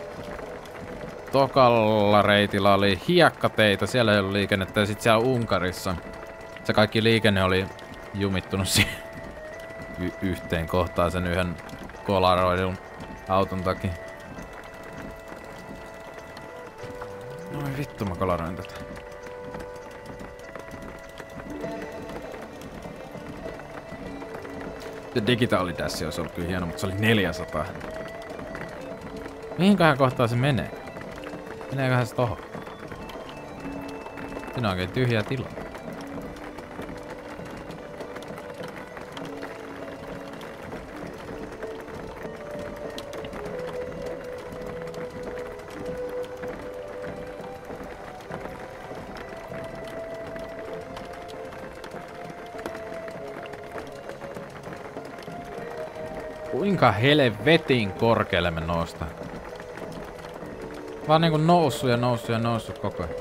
tokalla reitillä oli hiekkateitä, siellä ei ollut liikennettä. Ja sit siellä Unkarissa se kaikki liikenne oli jumittunut siihen yhteen kohtaan sen yhden kolaroidun auton takia. Noi vittu mä kolaroin tätä. Se digitaalidässi olisi ollut kyllä hieno, mutta se oli 400. Mihinköhän kohtaan se menee? Meneeköhän se tohon? Siinä on oikein tyhjää tilaa. Kuinka helvetin korkealle me noustaan? Vaan niinku noussut koko ajan.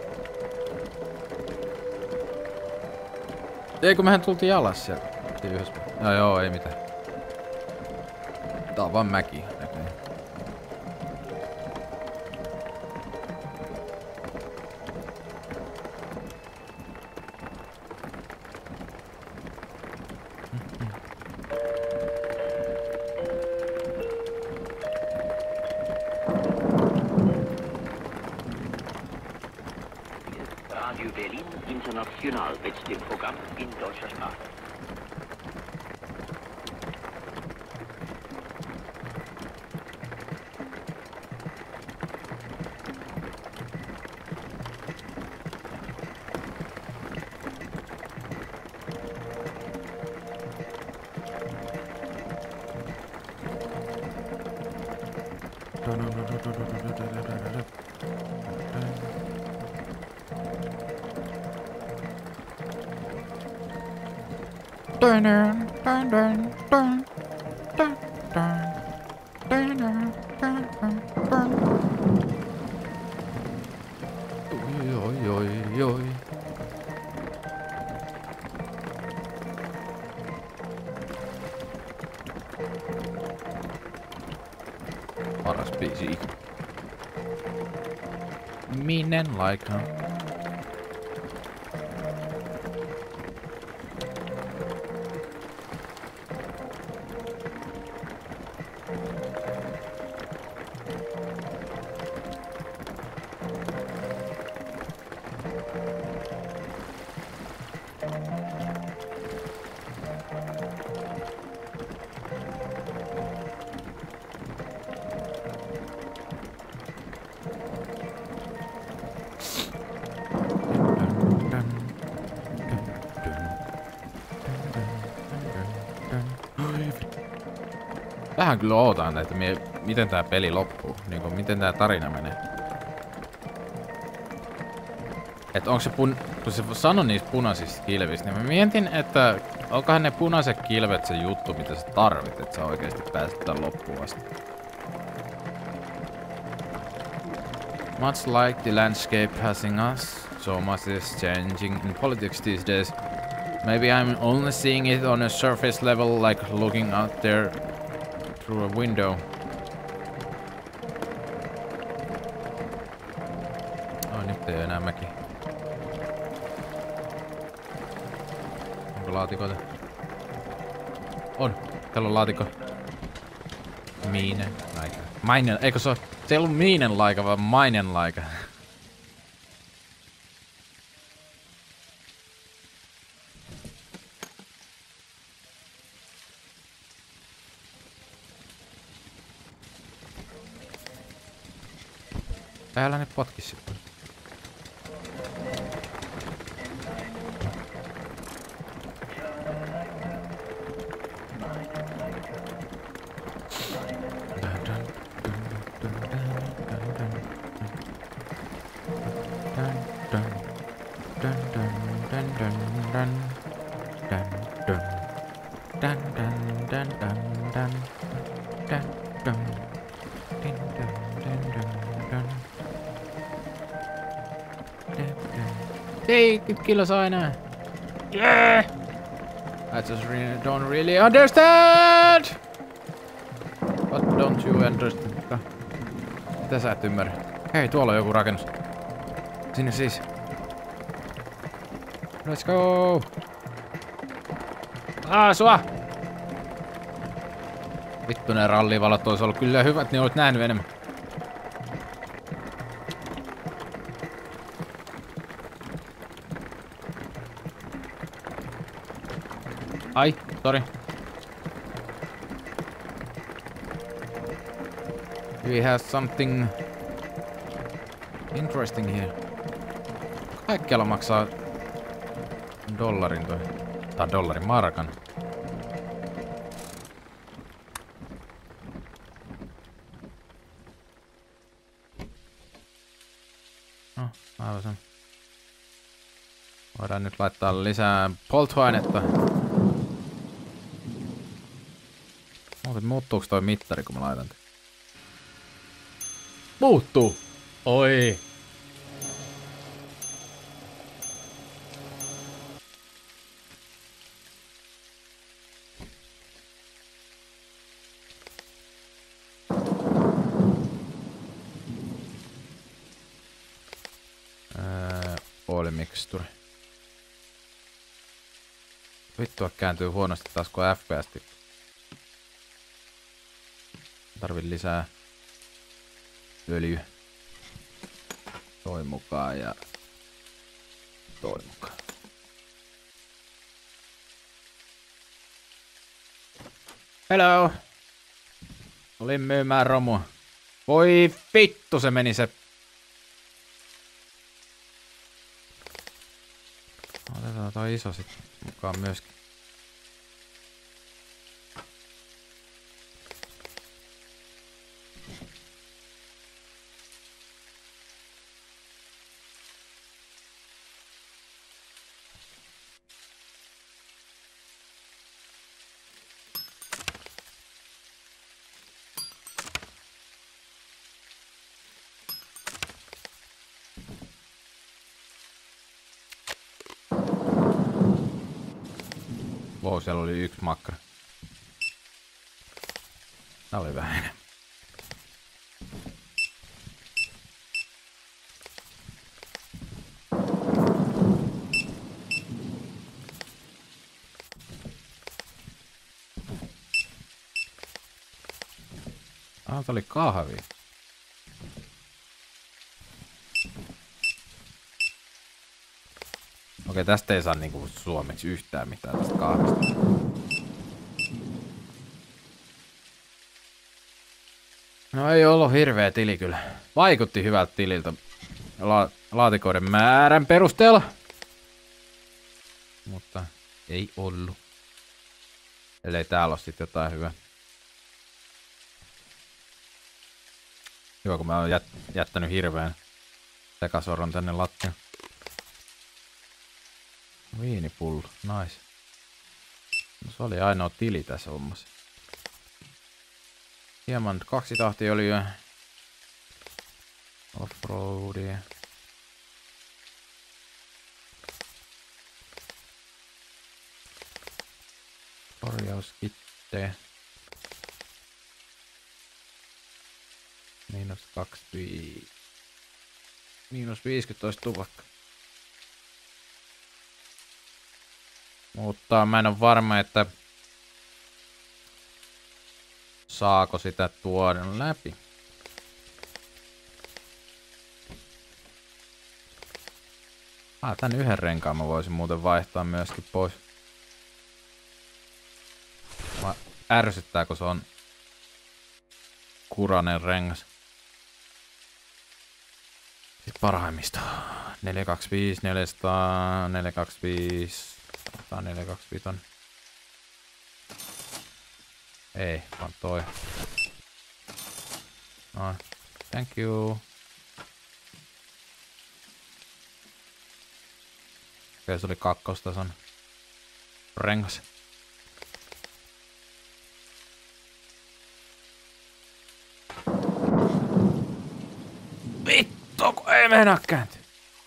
Eikö mehän tultiin alas sieltä? No joo, ei mitään. Tää on vaan mäki.
Radio Berlin International mit dem Programm in deutscher Sprache.
Oi. Paras biisi. Minen laika. Vähän kyllä ootan, että miten tää peli loppuu. Niinku, miten tää tarina menee. Et onko se kun se sanoi niistä punaisista kilvistä, niin mä mietin, että onkohan ne punaiset kilvet se juttu, mitä sä tarvit, että sä oikeesti pääset tän loppuun asti. Much like the landscape passing us, so much is changing in politics these days. Maybe I'm only seeing it on a surface level, like looking out there through a window. Oh, nyt ei enää mäki. Onko laatikoita? On. Täällä on laatikko. Miinen laika. Mainen, eikö se ei ollut miinen laika, vaan mainen laika. Älä ne potki sitten. Take it, kill us aina. Yeah! I just don't really understand! What don't you understand? Mitä sä et ymmärrä? Hei, tuolla on joku rakennus. Sinne siis. Let's go! Sua! Vittu, ne rallivalot ois ollut kyllä hyvät, niin olet nähnyt enemmän. Ai, sorry. We have something interesting here. Kaikkialla maksaa dollarin toi. Tai dollarin markan. No, aivan sen. Voidaan nyt laittaa lisää polttoainetta. Muuttuuko toi mittari, kun mä laitan? Muuttuu! Oi! Oilimiksture. Vittua kääntyy huonosti taas kun FPS. Tarvin lisää öljyä. Toi mukaan ja toi mukaan. Hello! Olin myymään romua. Voi vittu, se meni se. Otetaan toi iso sit mukaan myöskin. Wow, siellä oli 1 makkara. Tää oli vähän enemmän. Ah, tää oli kahvi. Okei, tästä ei saa niinku suomeksi yhtään mitään tästä kahvista. No ei ollut hirveä tili kyllä. Vaikutti hyvältä tililtä laatikoiden määrän perusteella. Mutta ei ollut. Ellei täällä ole sit jotain hyvää. Hyvä kun mä oon jättänyt hirveän sekasorron tänne lattiaan. Viinipullo, nice. No, se oli ainoa tili tässä hommassa. Hieman 2 tahtiöljyä. Offroadia. Korjauskittejä. Miinus 50 tupakka. Mutta mä en ole varma, että saako sitä tuoda läpi. Tän 1 renkaan mä voisin muuten vaihtaa myöskin pois. Ärsyttää, kun se on kuranen rengas. Sitten parhaimmista. 425, 400, 425, 425. Ei, vaan toi. No, thank you. Okei, se oli 2-tason rengas. Vittu, kun ei meinaa kääntyä.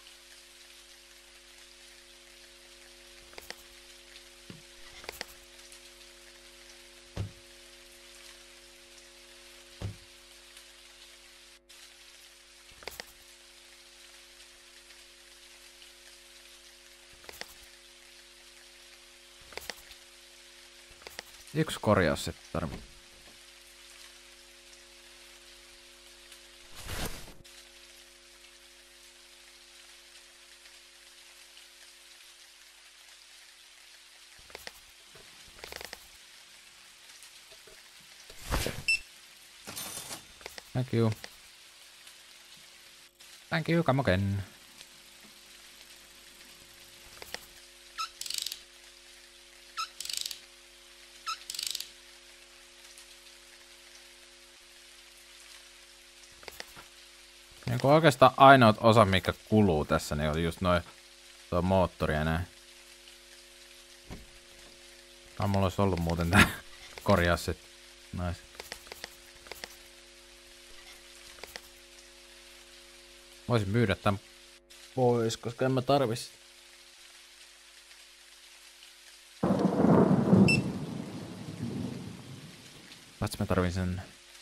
Yksi korjaus se tarvii. Thank you. Thank you, come again. Niin oikeastaan ainoat osa, mikä kuluu tässä, niin on just tuo moottori ja näin. Mulla olisi ollut muuten tää korjaus sit. Nice. Voisin myydä tän pois, koska en mä tarvis. Paitsi mä tarvin sen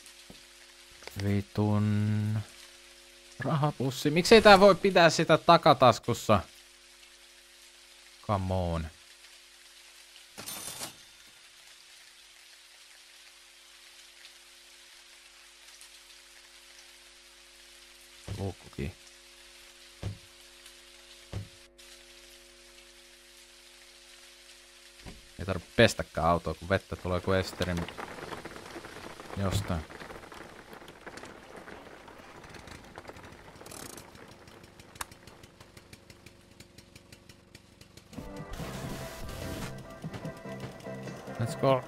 vitun rahapussi. Miksei tää voi pitää sitä takataskussa? Come on. Luukkukin. Ei tarvitse pestäkään autoa, kun vettä tulee kuin esterin jostain. Let's go.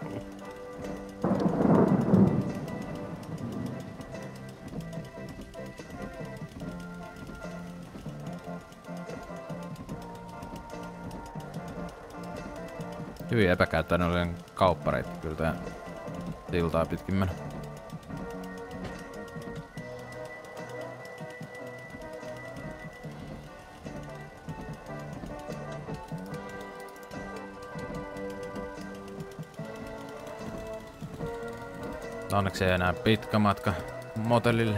Hyvin epäkäytännöllinen kauppareitti kyllä tää siltaa pitkin mennä. Onneksi ei enää pitkä matka motellille.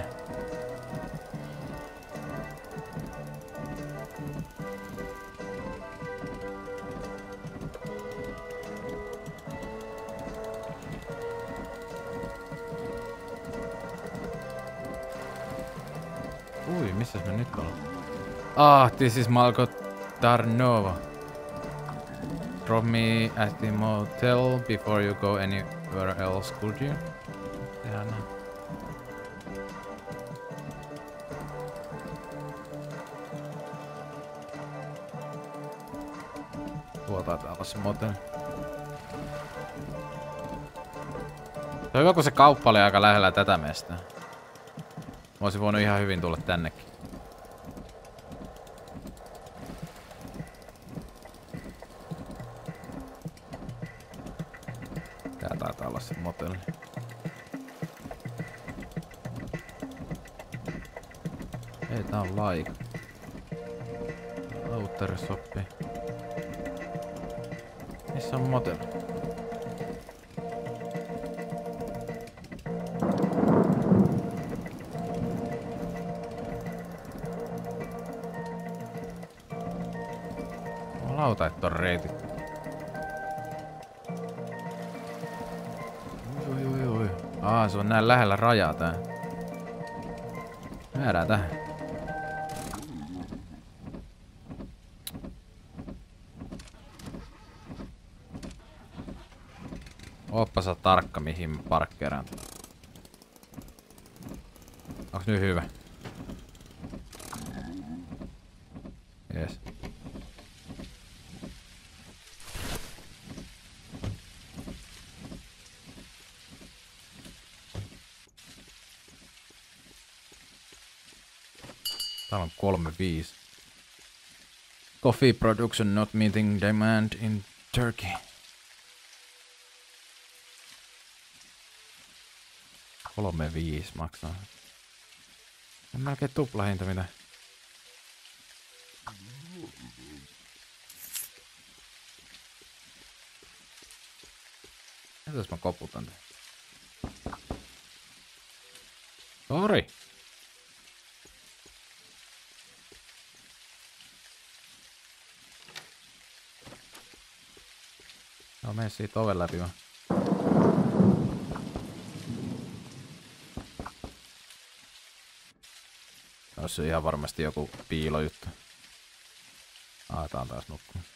Ui, missäs me nyt ollaan? Ah, this is Malko Tarnova. Drop me at the motel before you go anywhere else, could you? Tehdään näin. Tuolta täällä se motel. Se on hyvä, kun se kauppa oli aika lähellä tätä mestaa. Mä olisin voinut ihan hyvin tulla tännekin. Tää taitaa olla se motelli. Ei, tää on laika. Outer shoppi. Missä on motelli? Lauta, että on reitit. Ui. Se on näin lähellä rajaa tää. Jäädään tähän. Ooppa sä tarkka mihin mä parkkeeraan. Onks nyt hyvä? Jes. Täällä on 3-5. Coffee production not meeting demand in Turkey. 3-5 maksaa. On melkein tuplahinta mitä. Mitäs mä koputan tän? Sori! No mene siitä oven läpi vaan. Olisi se ihan varmasti joku piilojuttu. Tää on taas nukkunut.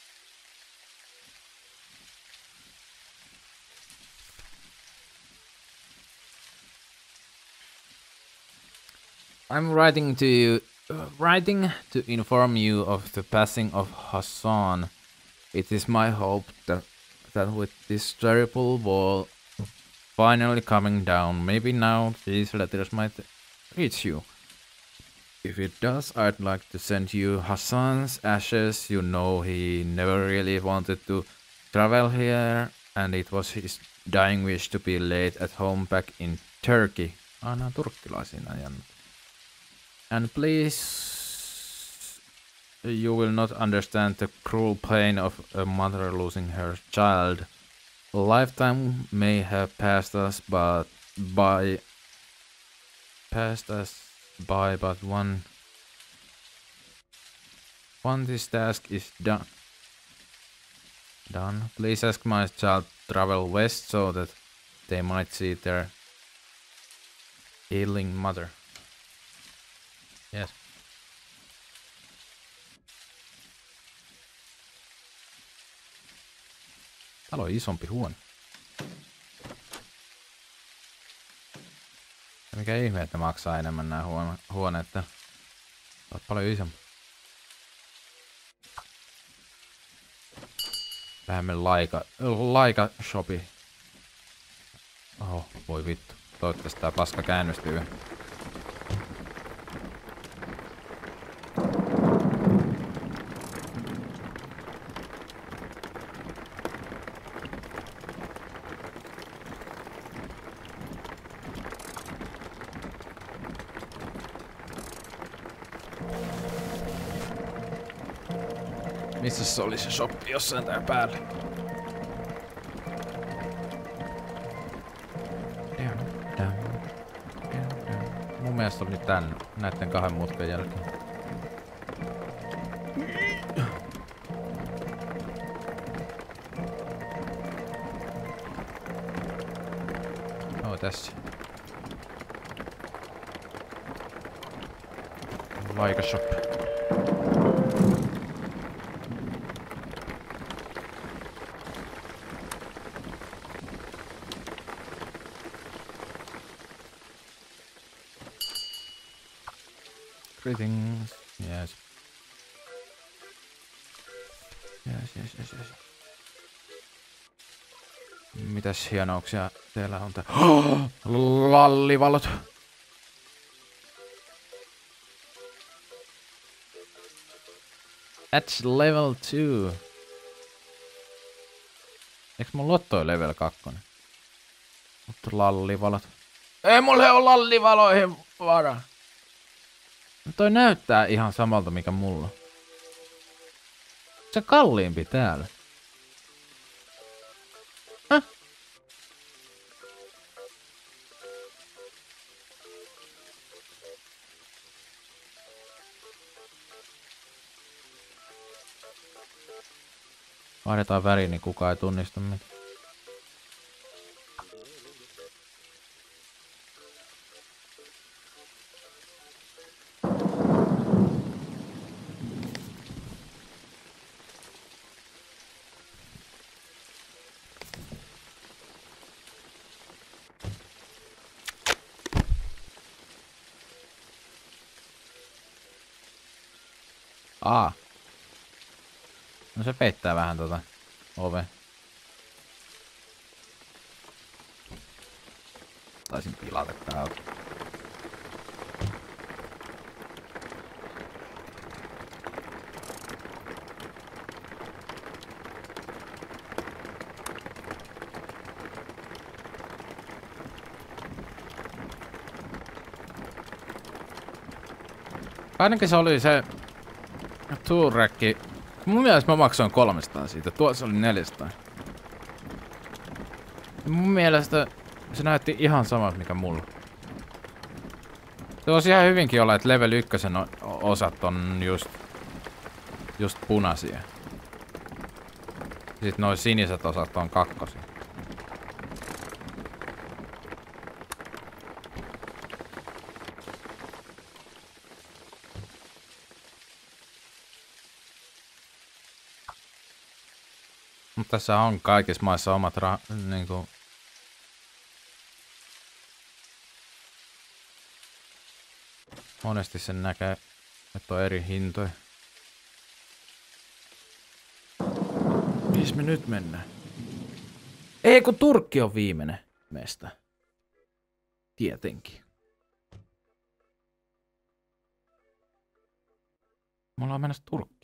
I'm writing to inform you of the passing of Hassan. It is my hope that with this terrible wall finally coming down, maybe now these letters might reach you. If it does, I'd like to send you Hassan's ashes. You know he never really wanted to travel here, and it was his dying wish to be laid at home back in Turkey. Nää on turkkilaisia nää jännät. And please, you will not understand the cruel pain of a mother losing her child. A lifetime may have passed us by, but when this task is done, please ask my child travel west so that they might see their ailing mother. Yes. Täällä on isompi huone. Ja mikä ihme, että maksaa enemmän nämä huoneet. Tää on paljon isompi. Vähemmän laika shopi. Oho, voi vittu. Toivottavasti tää paska käännystyy. Missä se oli se shoppi jossain täällä päällä? Damn. Mun mielestä oli tän näitten 2 mutkan jälkeen. No tässä. Vaikashop. Greetings. Yes. Yes. Mitäs hienouksia teillä on tää? Lallivalot. That's level 2. Eiks mun lottoi level 2? Mutta lallivalot. Ei mulle oo lallivaloihin varaa. Toi näyttää ihan samalta mikä mulla. Se kalliimpi täällä. Häh? Vaihdetaan väri, niin kukaan ei tunnista mitään. No se peittää vähän tota ove. Taisin pilata täältä. Ainakin se oli se Tuurekki. Mun mielestä mä maksoin 300 siitä. Tuossa oli 400. Mun mielestä se näytti ihan samalta mikä mulla. Se voisi ihan hyvinkin olla, että level 1 osat on just punaisia. Sitten noi siniset osat on 2. Mutta tässä on kaikissa maissa omat niinku monesti sen näkee, että on eri hintoja. Mihin me nyt mennään? Ei kun Turkki on viimeinen mesta. Tietenkin. Me ollaan mennessä Turkkiin.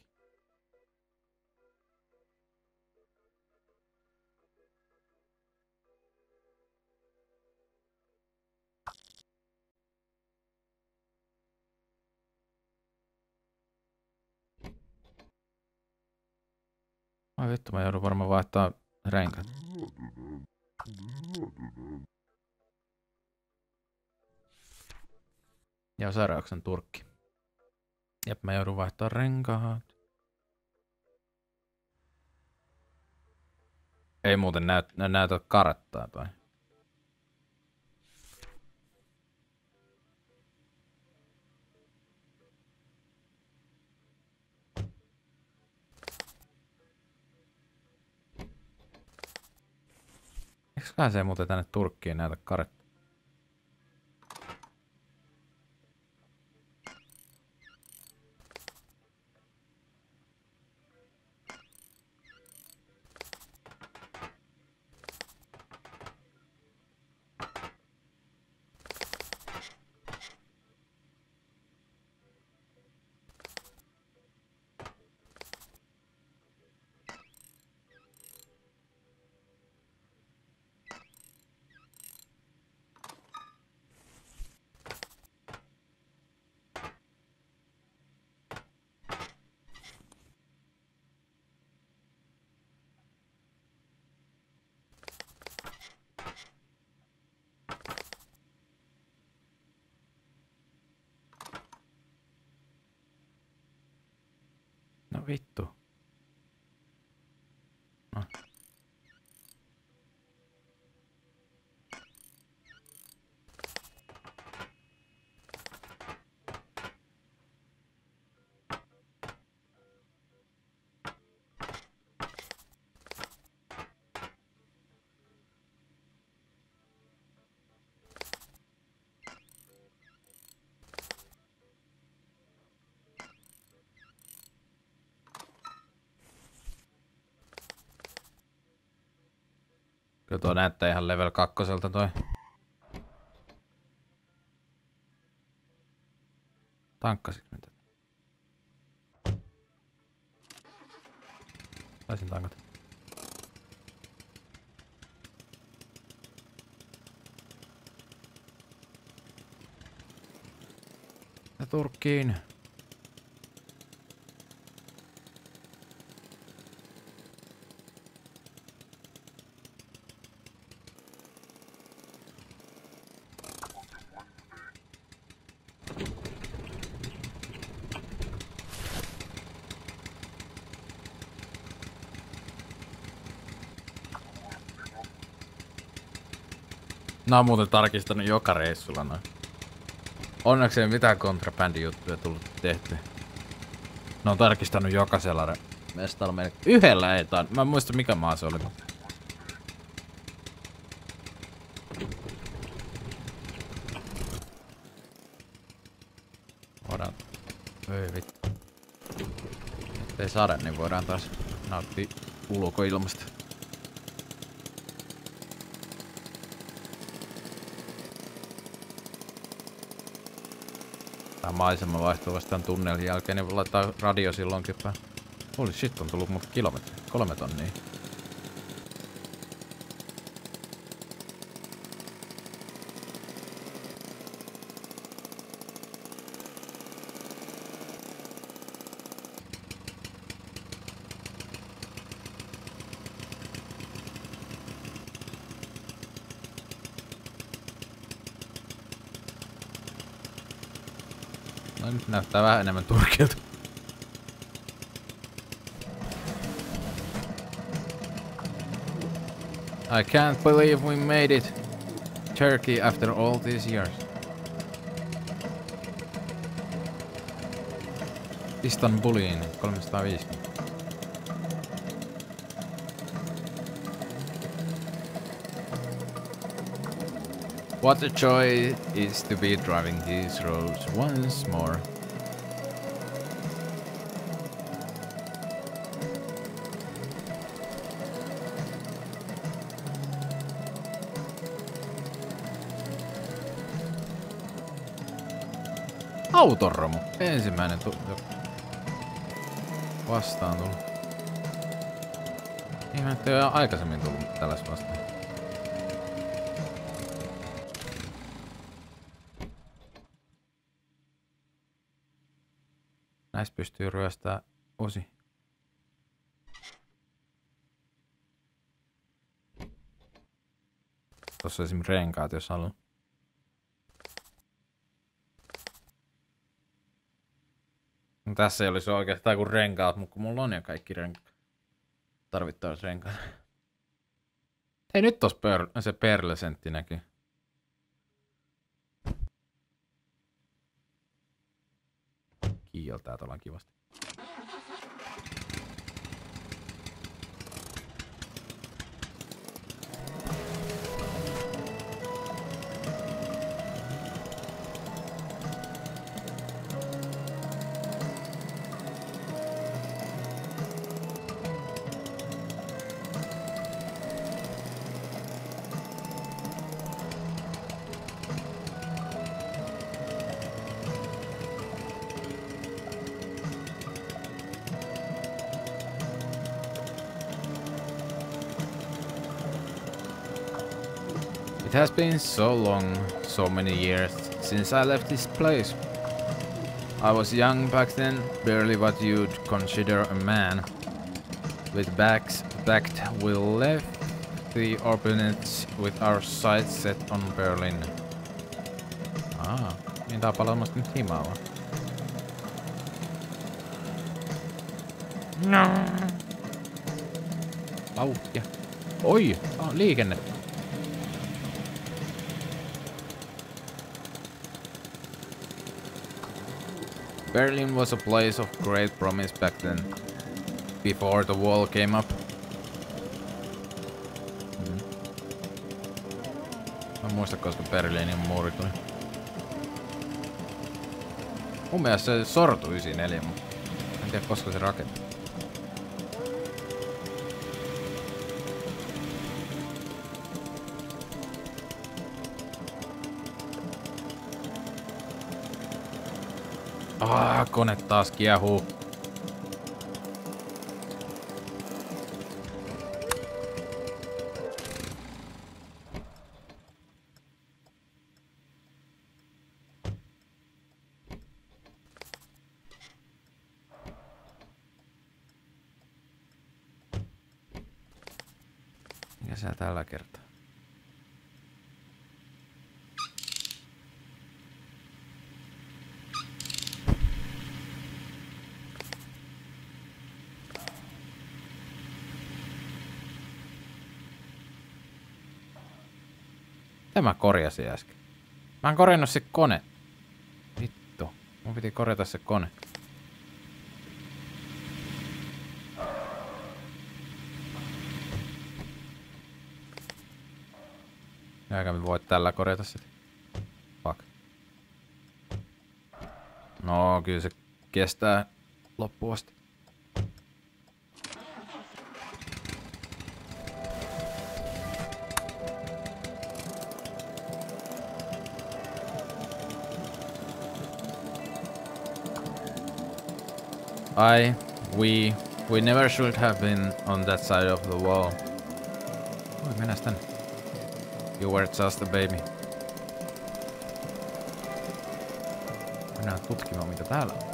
Ai vittu, mä joudun varmaan vaihtaa renkaat. Ja sairauksen Turkki. Jep, mä joudun vaihtaa renkaat. Ei muuten näytä karettaa toi. Eikös se ei muuten tänne Turkkiin näytä karettaa? No vittu. No. Kyllä tuo näyttää ihan level 2 toi. Tankkasitko nyt? Taisin tankata. Ja Turkkiin. Nää on muuten tarkistanut joka reissulla noin. Onneksi ei mitään kontrabändijuttuja tullut tehty. Ne on tarkistanut jokaisella mestalla meille. Yhdellä ei taan. Mä en muista mikä maa se oli. Voidaan... Ei vittu. Ettei sade, niin voidaan taas nauttia ulkoilmasta. Tää maisema vaihtuu vasta tämän tunnelin jälkeen, niin voi laittaa radio silloinkin päin. Holy shit, on tullut mut kilometri. 3 tonnia. No nyt näyttää vähän enemmän Turkilta. I can't believe we made it. Turkey after all these years. Istanbuliin 350. What a joy it is to be driving these roads once more. Autoromu. Ensimmäinen vastaan tullut. Ihme, ettei ole aikaisemmin tullut tällaista vastaan. Näistä pystyy ryöstää osi. Tossa on esimerkiksi renkaat, jos haluaa. No, tässä ei olisi oikeastaan kuin renkaat, mutta kun mulla on jo kaikki tarvittavat renkaat. Ei nyt tossa se perlesentti näkyy. Kiiltää tuolla kivasti. It has been so long, so many years since I left this place. I was young back then, barely what you'd consider a man. With backs backed, we left the Orphanage with our sights set on Berlin. Niin tää on palaamassa nyt himalla. No. Vauhtia. Oi, on liikennettä. Berlin was a place of great promise back then, before the wall came up. Mä en muista, koska Berliinin muuri tuli. Mun mielestä se sortui 94, mutta en tiedä koska se rakennettiin. Kone taas kiehuu. Mikä sä tällä kertaa? Tämä korjasi äsken. Mä en korjannut se kone. Vittu. Mun piti korjata se kone. Eikä me voi tällä korjata sitä. Fuck. No, kyllä se kestää loppuun asti. We never should have been on that side of the wall. Oi, mennäs tänne. You were just a baby. Mennään tutkimaan mitä täällä on.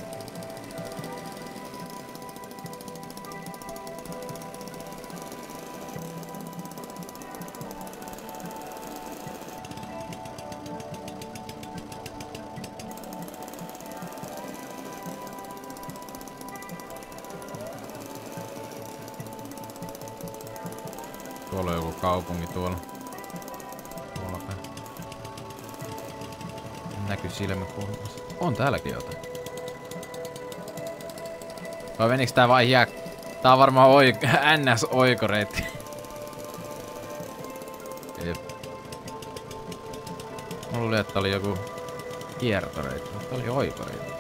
Tuolla on joku kaupunki tuolla. Tuolla päin. Näkyy silmäkulmassa. On täälläkin jotain. Vai meniks tää vai jää? Tää on varmaan NS-oikoreitti. Mulla luuli, että oli joku kiertoreitti, mutta oli oikoreitti.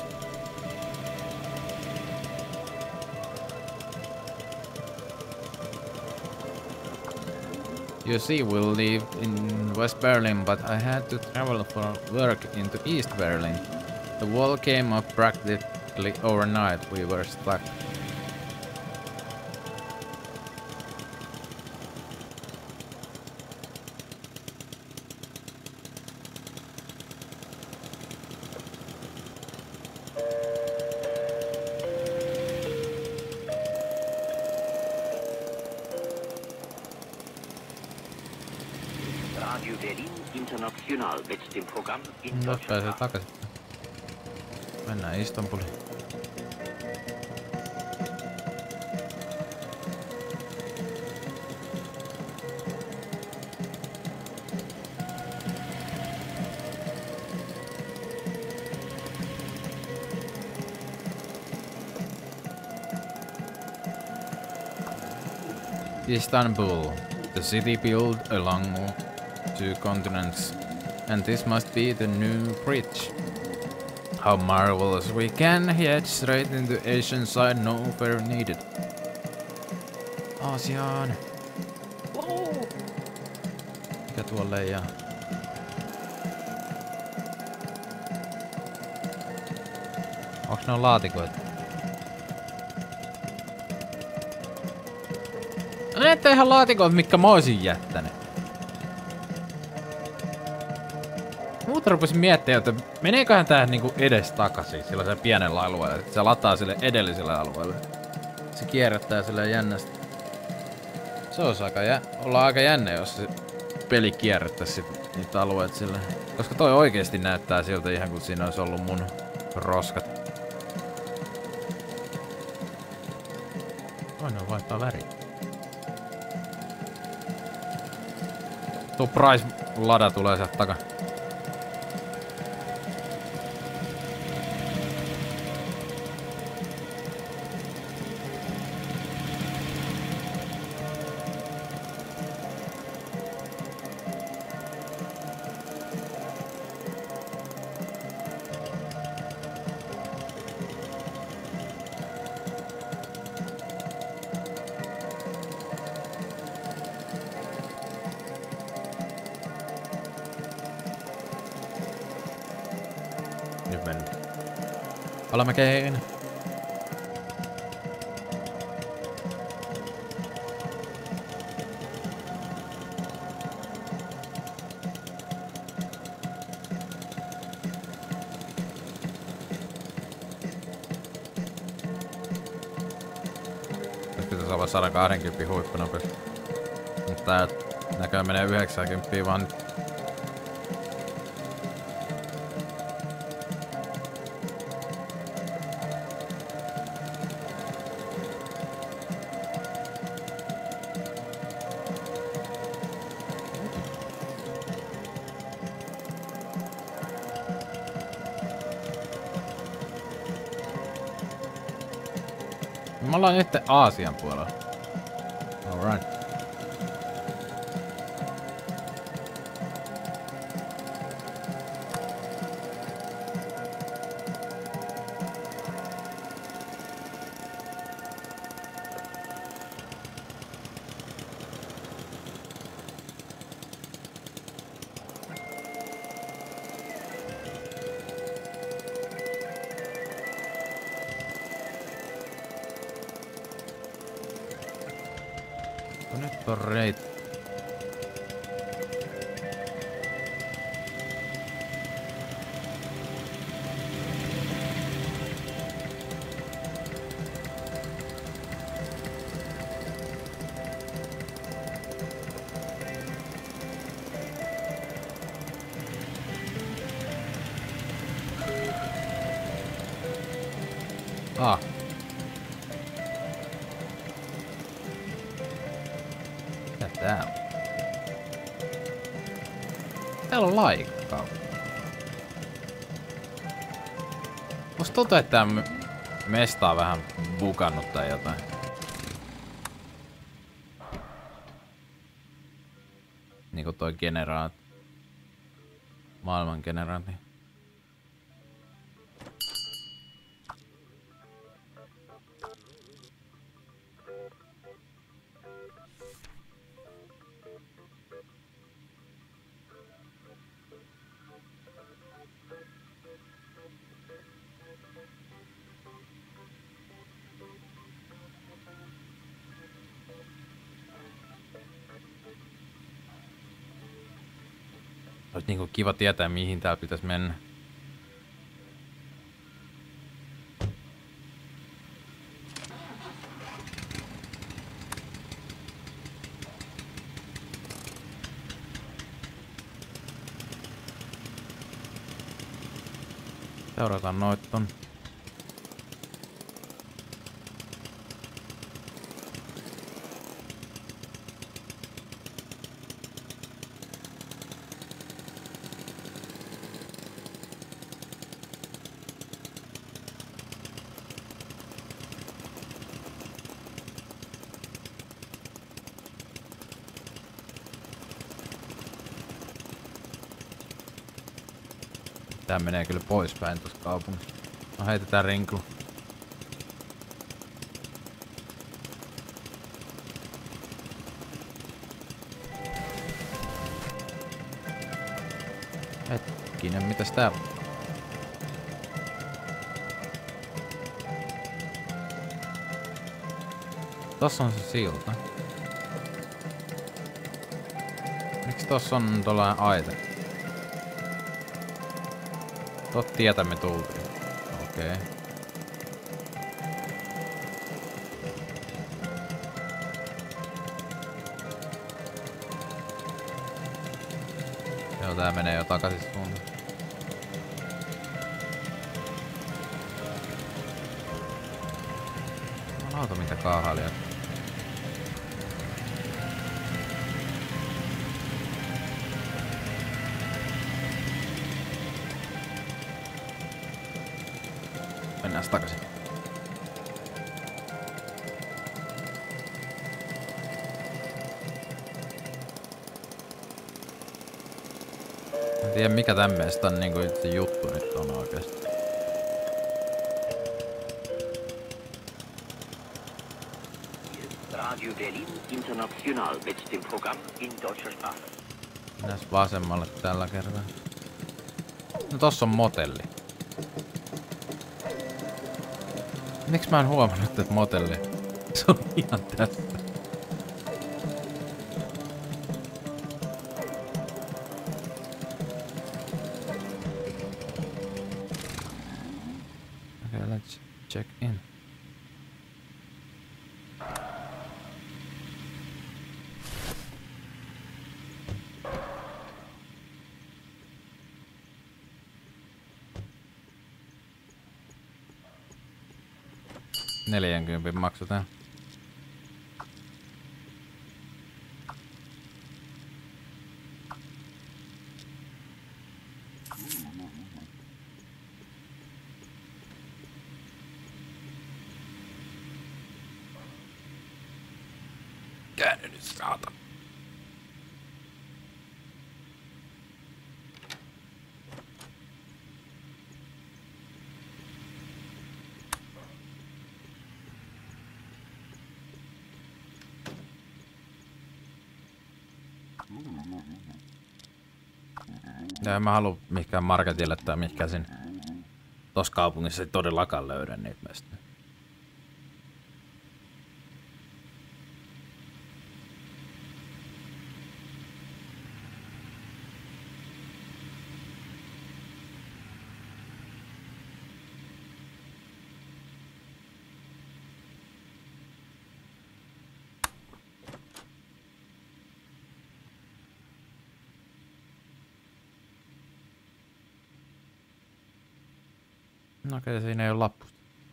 You see, we'll live in West Berlin, but I had to travel for work into East Berlin. The wall came up practically overnight. We were stuck.
Radio Berlin International mit dem Programm
Nyt pääsee takaisin. Mennään Istanbuliin. Istanbul, the city built along two continents, and this must be the new bridge. How marvelous, we can head straight into Asian side, no fare needed. Aasiaan. Mikä tuolle jää? Onks ne on laatikoita? No näette ihan laatikoita, mitkä mä oisin jättänyt. Muuta rupesin miettimään, että meneeköhän tää niinku edes takaisin sillä pienellä alueella, että se lataa sille edelliselle alueelle. Se kierrättää sille jännästi. Se olisi olla aika jännä, jos se peli kierrättäisi niitä alueet sille. Koska toi oikeesti näyttää siltä ihan kuin siinä olisi ollut mun roskat. Voin vaihtaa väriä. Tuo Price-lada tulee sieltä takaa. Nyt mennään. Alamäkeen. Nyt pitäisi olla 120 huippunopeus. Mutta tää näköjään menee 90 vaan nyt. Me ollaan nyt Aasian puolella. Alright. No nyt on reitti. Ah. Mitä tää on? Täällä on laikkaa. Musta tuntuu, että tää mesta on vähän bugannut tai jotain. Niinku toi generaat. Maailman generaatti. Olisi niinku kiva tietää, mihin täällä pitäisi mennä. Seurataan noit ton. Tää menee kyllä poispäin tuossa kaupungissa. No heitetään rinklu. Hetkinen, mitäs täällä on? Tossa on se silta. Miksi tossa on tollanen aite? Tot tietä me tultiin. Okei. Joo, tää menee jo takaisin suuntaan. Auto mitä kaahailijat. Mennään takaisin. En tiedä mikä tämmöistä on niinku se juttu nyt on oikeesti.
Radio Berlin International mit dem Programm in deutscher Sprache.
Mennään vasemmalle tällä kertaa. No tossa on motelli. Miksi mä en huomannut, että motelli? Se on ihan tässä. Okay, let's check in. $40 maksutaan. Käänny nyt saatan. Ja mä haluu mihinkään marketille tai mihinkään sen tossa kaupungissa ei todellakaan löydä niitä meistä. No okei, siinä ei ole lappusta.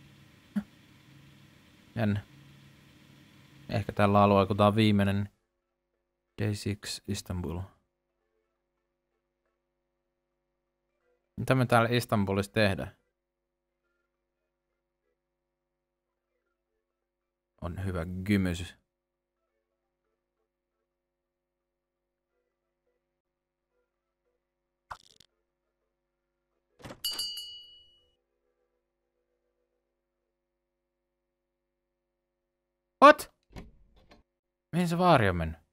Jännä. Ehkä tällä alueella, kun tää on viimeinen Day 6 Istanbul. Mitä me täällä Istanbulissa tehdään? On hyvä gymysys. What? Mihin se vaari on mennyt?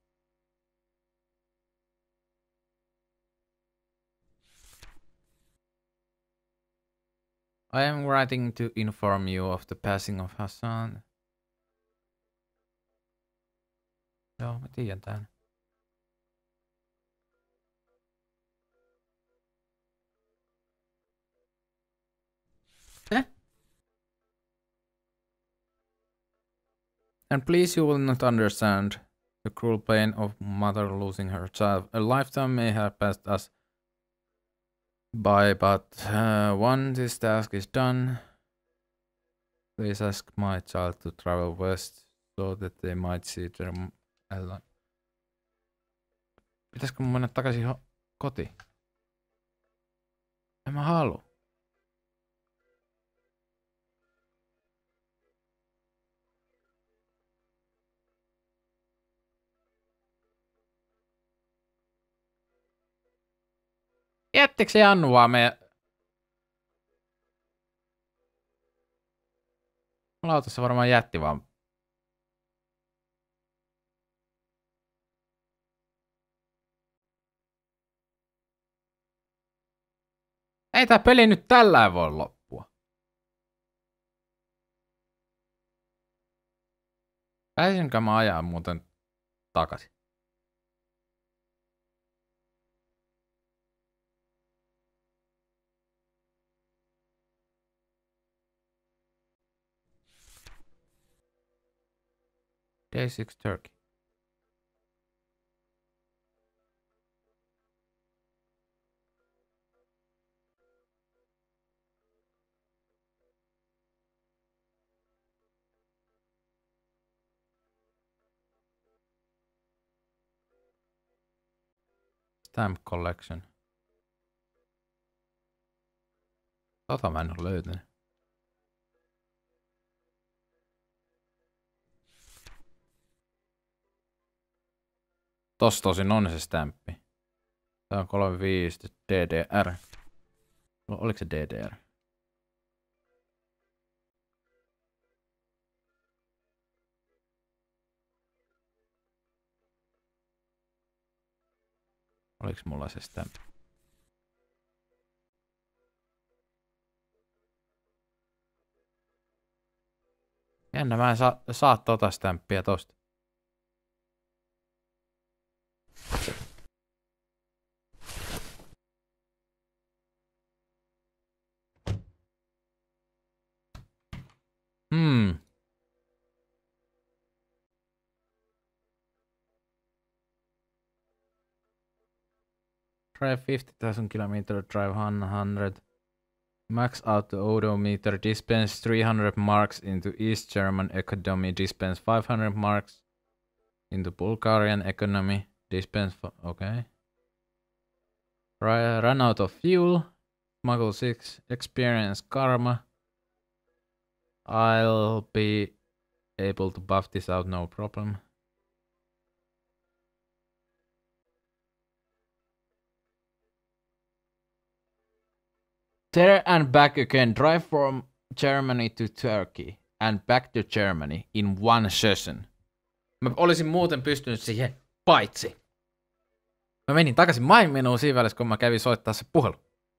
I am writing to inform you of the passing of Hassan. Joo, mä tiedän tän. And please you will not understand the cruel pain of mother losing her child. A lifetime may have passed us by, but when this task is done, please ask my child to travel west so that they might see their alive. Pitäisikö mun mennä takaisin kotiin? En mä halua. Jättikö se Jannu vaan meidän... Lautassa varmaan jätti vaan. Ei tää peli nyt tällä voi loppua. Pääsinkö mä ajaa muuten takaisin? Day 6 Turkey. Stamp collection. Tota mä en oo löytänyt. Tossa tosin on se stämppi. Tää on 35 DDR. Oliko se DDR? Oliks mulla se stämppi? Jännä, mä en saa tota stämppiä tosta. Drive 50,000 kilometer, drive 100. Max out the odometer, dispense 300 marks into East German economy, dispense 500 marks into Bulgarian economy, dispense okay. Run out of fuel, smuggle 6, experience karma. I'll be able to buff this out, no problem. There and back again. Drive from Germany to Turkey and back to Germany in one session. Mä olisin muuten pystynyt siihen, paitsi mä menin takaisin main-menuun siinä välissä, kun mä kävin soittaa se puhelu.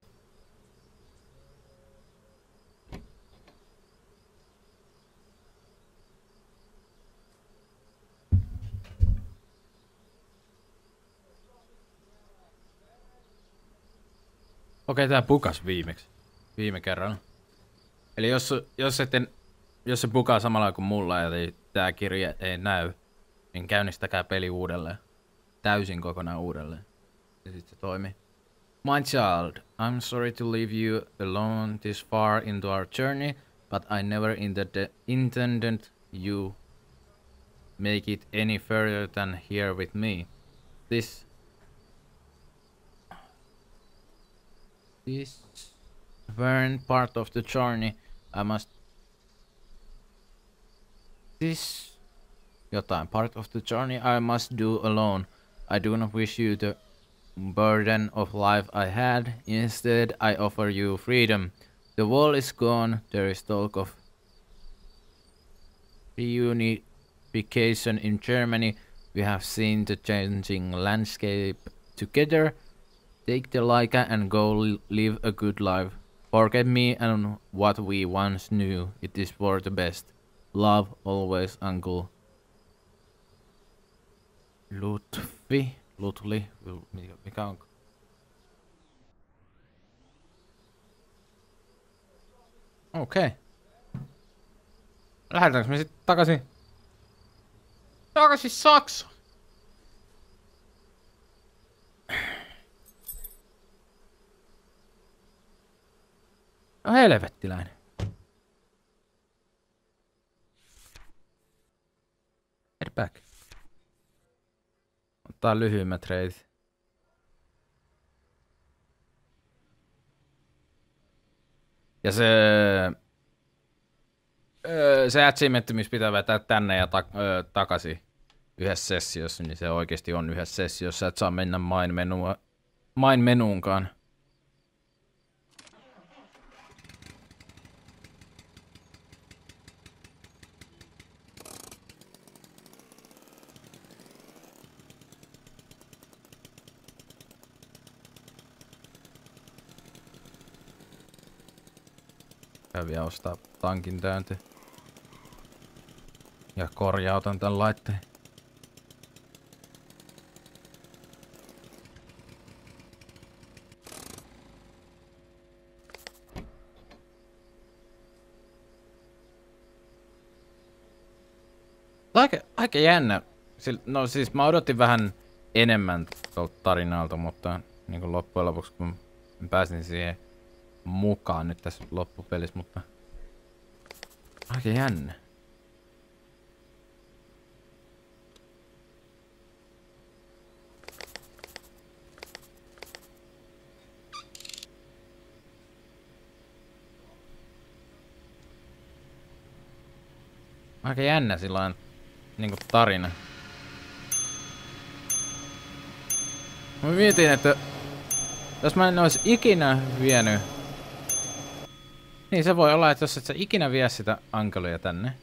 Okei, tää bukas viime kerralla. Eli jos se bukaa samalla kuin mulla ja tää kirja ei näy, niin käynnistäkää peli uudelleen. Täysin kokonaan uudelleen. Ja sit se toimii. My child, I'm sorry to leave you alone this far into our journey, but I never intended you make it any further than here with me. This weren't part of the journey. Part of the journey I must do alone. I do not wish you the burden of life I had. Instead, I offer you freedom. The wall is gone. There is talk of reunification in Germany. We have seen the changing landscape together. Take the Leica and go live a good life. Forget me and what we once knew. It is for the best. Love always, Uncle. Lutli, mikä on? Okei. Lähdetäänkö me sitten takaisin Saksaan? No helvettiläinen. Head back. Ottaa lyhyimmät reitit. Ja se achievement, missä pitää vetää tänne ja takaisin yhdessä sessiossa, niin se oikeesti on yhdessä sessiossa, et saa mennä main menuunkaan. Käviä ostaa tankin täynti. Ja korjautan tän laitteen. Aika jännä. No siis mä odotin vähän enemmän tuolta tarinalta, mutta niin kuin loppujen lopuksi kun pääsin siihen mukaan nyt tässä loppupelissä, mutta aika jännä. Aika jännä sillain niinku tarina. Mä mietin, että jos mä en ois ikinä vienyt... Niin se voi olla, että jos et sä ikinä vie sitä ankelia tänne.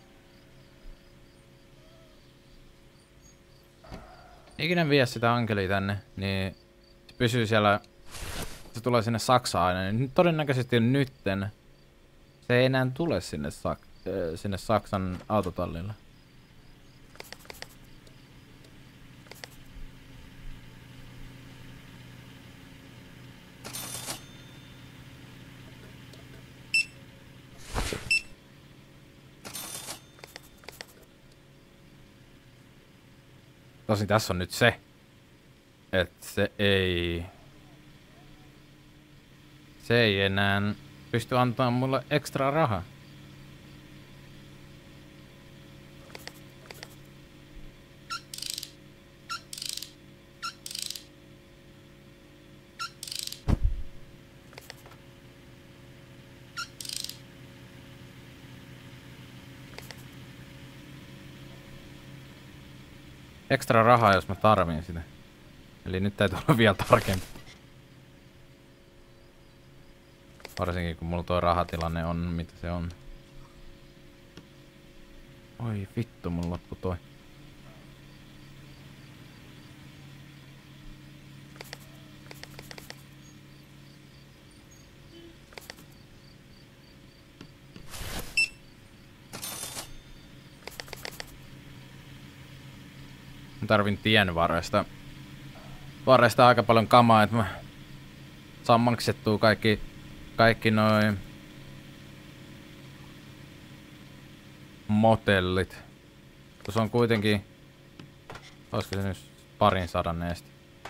Ikinä vie sitä ankelia tänne, niin se pysyy siellä... Se tulee sinne Saksaan aina, niin todennäköisesti nytten se ei enää tule sinne Saksan autotallille. Tosin tässä on nyt se, että se ei enää pysty antamaan mulle ekstra rahaa. Ekstra rahaa, jos mä tarviin sitä. Eli nyt täytyy olla vielä tarkempi. Varsinkin kun mulla tuo rahatilanne on, mitä se on. Oi vittu, mulla loppu toi. Mä tarvin tien varresta aika paljon kamaa, että mä saan maksettua kaikki noin motellit. Tuossa on kuitenkin, olisiko se nyt 200 eesti.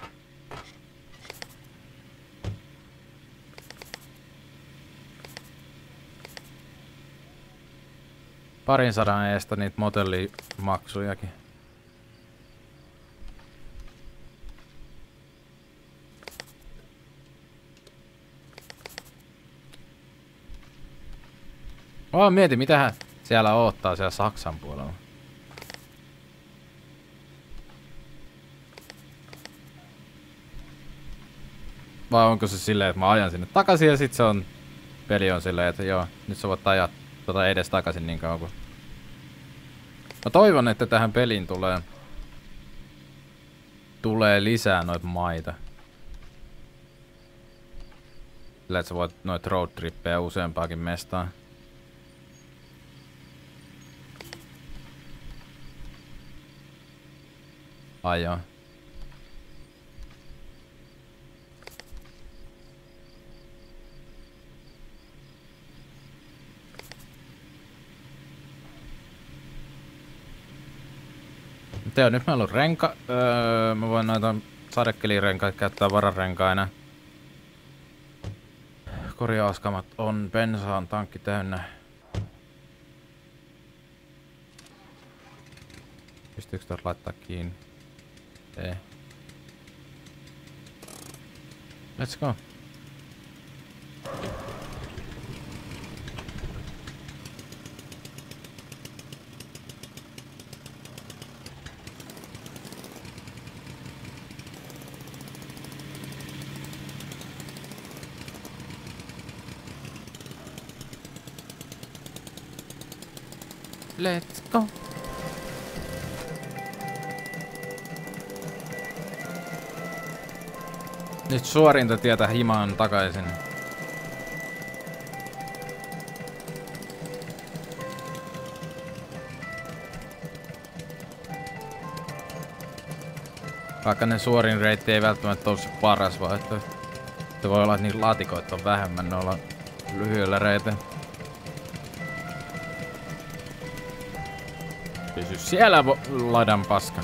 Parin sadan eestä niitä motellimaksujakin. Mieti, mitähän siellä odottaa siellä Saksan puolella. Vai onko se silleen, että mä ajan sinne takaisin ja sit se on... Peli on silleen, että joo, nyt sä voit ajaa edes takaisin niin kauan kuin... Mä toivon, että tähän peliin tulee lisää noita maita. Sillä, että sä voit noita roadtrippejä useampaakin mestaan. Ai joo. Nyt meillä on mä voin noita sadekelirenkaita käyttää vararenkaina. Korjauskamat on, bensa on tankki täynnä. Pystyykö tuot laittaa kiinni? Ei. Let's go. Let's go. Nyt suorinta tietä himaan takaisin. Vaikka ne suorin reitti ei välttämättä ole se paras vaihtoehto. Se voi olla, että niitä laatikoita on vähemmän noilla lyhyillä reiteillä. Pysy siellä ladan paska.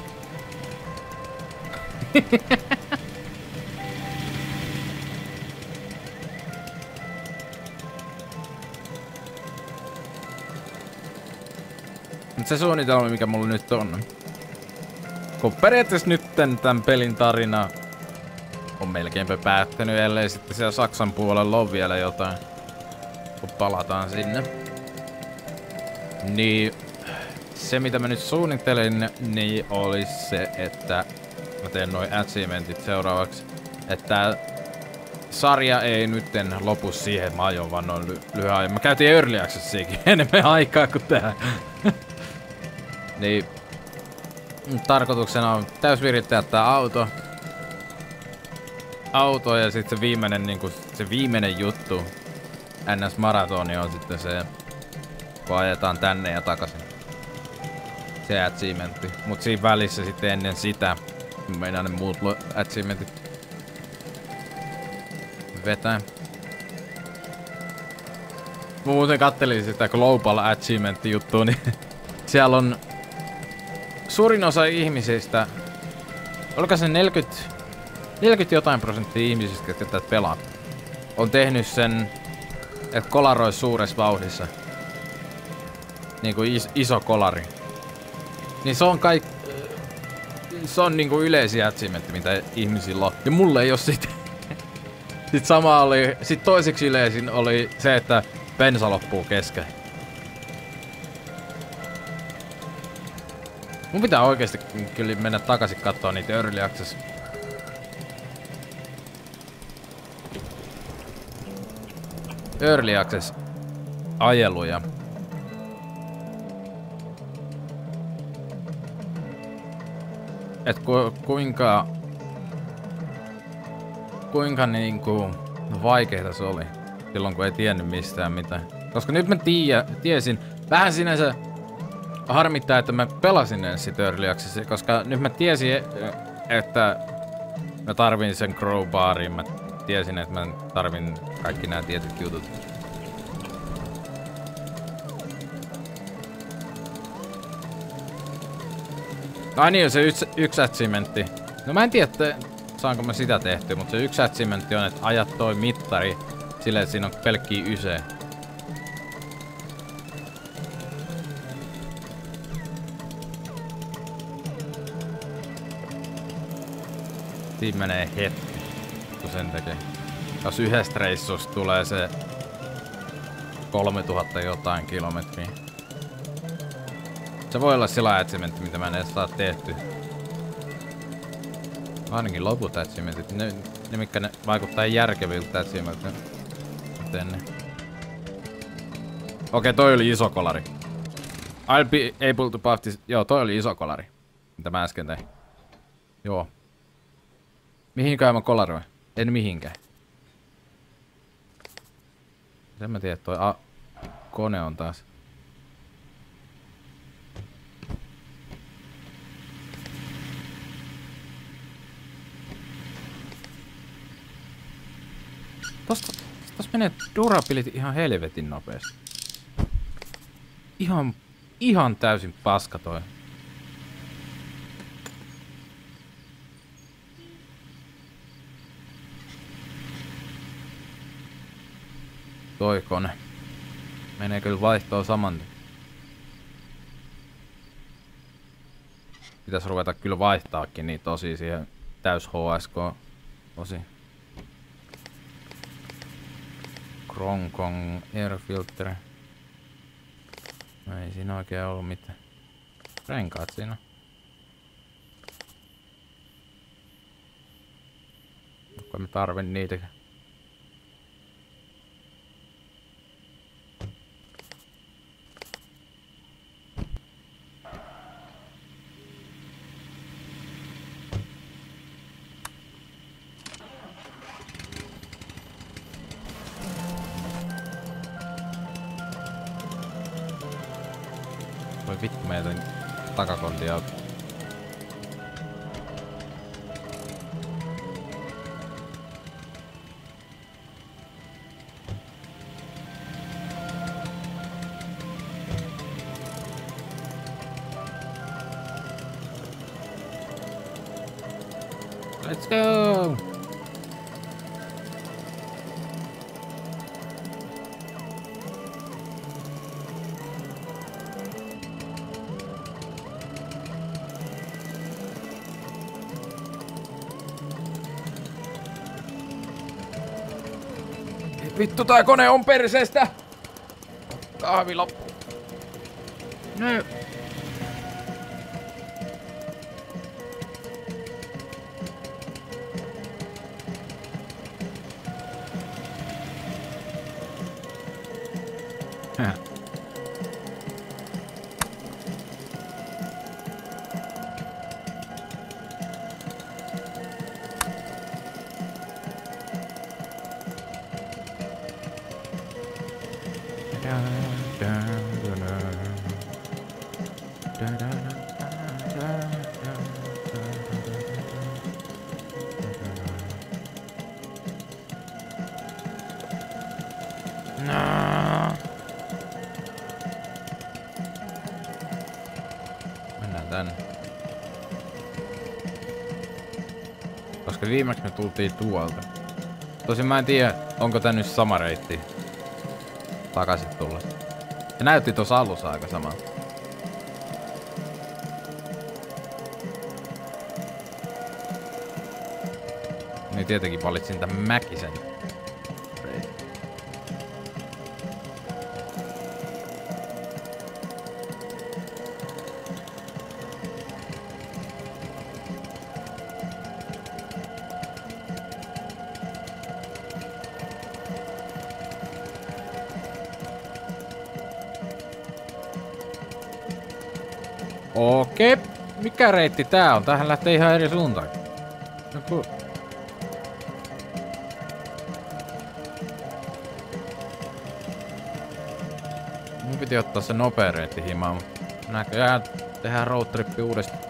Mut se suunnitelma, mikä mulla nyt on. Kun periaatteessa nyt tän pelin tarina on melkeinpä päättänyt, ellei sitten siellä Saksan puolella ole vielä jotain. Kun palataan sinne. Niin se mitä mä nyt suunnittelin, niin olisi se, että Mä teen noin achievementit seuraavaksi. Että sarja ei nytten lopu siihen, että mä ajon vaan noin lyhyen ajan. Mä käytiin Early Accessiinkin enemmän aikaa kuin tää. Niin tarkoituksena on täysvirittää tää auto ja sitten se viimeinen, niinku, se viimeinen juttu NS-maratoni on sitten se, kun ajetaan tänne ja takaisin. Se achievementti. Mut siinä välissä sitten ennen sitä meinaan ne muut achievementit vetää. Mä muuten kattelin sitä Global Achievement-juttua, niin siellä on suurin osa ihmisistä, oliko se 40 jotain prosenttia ihmisistä, jotka tätä pelaa, on tehnyt sen, että kolaroi suuressa vauhdissa. Niinku iso kolari. Niin se on se on niinku yleisiä achievementti, mitä ihmisillä on. Ja mulle ei oo sitä. Sitten sama oli, toiseksi yleisin oli se, että bensa loppuu kesken. Mun pitää oikeesti kyllä mennä takaisin kattoo niitä Early Access. Early Access ajeluja. Et kuinka niinku vaikeeta se oli silloin kun ei tiennyt mistään mitään. Koska nyt mä tiesin, vähän sinänsä harmittaa, että mä pelasin ensin Early Accessia, koska nyt mä tiesin, että mä tarvin sen crowbarin, mä tiesin, että mä tarvin kaikki nämä tietyt jutut. Ai niin, se yksi achievementti. No mä en tiedä, saanko mä sitä tehtyä, mutta se yksi achievementti on, että ajat toi mittari silleen, että siinä on pelkkiä ysejä. Siinä menee hetki, kun sen tekee. Jos yhdestä reissusta tulee se 3000 jotain kilometriä. Se voi olla sillä achievementti, mitä mä en edes saa tehty. Ainakin loput achievementit, ne mitkä ne vaikuttaa järkeviltä achievementilta. Okei, toi oli iso kolari. I'll be able to pass this. Joo, toi oli iso kolari. Mitä mä äsken tein. Joo. Mihinkään mä kolaroin? En mihinkään. Sen mä tiedän, että toi kone on taas. Tossa menee durability ihan helvetin nopeasti. Ihan täysin paska toi. Toi kone. Menee kyllä vaihtoon saman. Pitäis ruveta kyllä vaihtaakin niin tosi siihen täys HSK osi. Kronkong airfilter. No ei siinä oikein ollut mitään. Renkaat siinä. Onko me tarvin niitäkään? Voi vittu, mä jätän takakonti auki. Let's go! Vittu, tää kone on perseestä! Kahvi loppu. No. Mennään tänne. Koska viimeksi me tultiin tuolta. Tosin mä en tiedä, onko tää nyt sama reitti takaisin tulla. Se näytti tuossa alussa aika samalta. Niin tietenkin valitsin tän Mäkisen reitin. Okei. Mikä reitti tää on? Tähän lähtee ihan eri suuntaan. No cool. Mun piti ottaa se nopea reitti himaan, mutta näköjään tehdään roadtrippi uudestaan.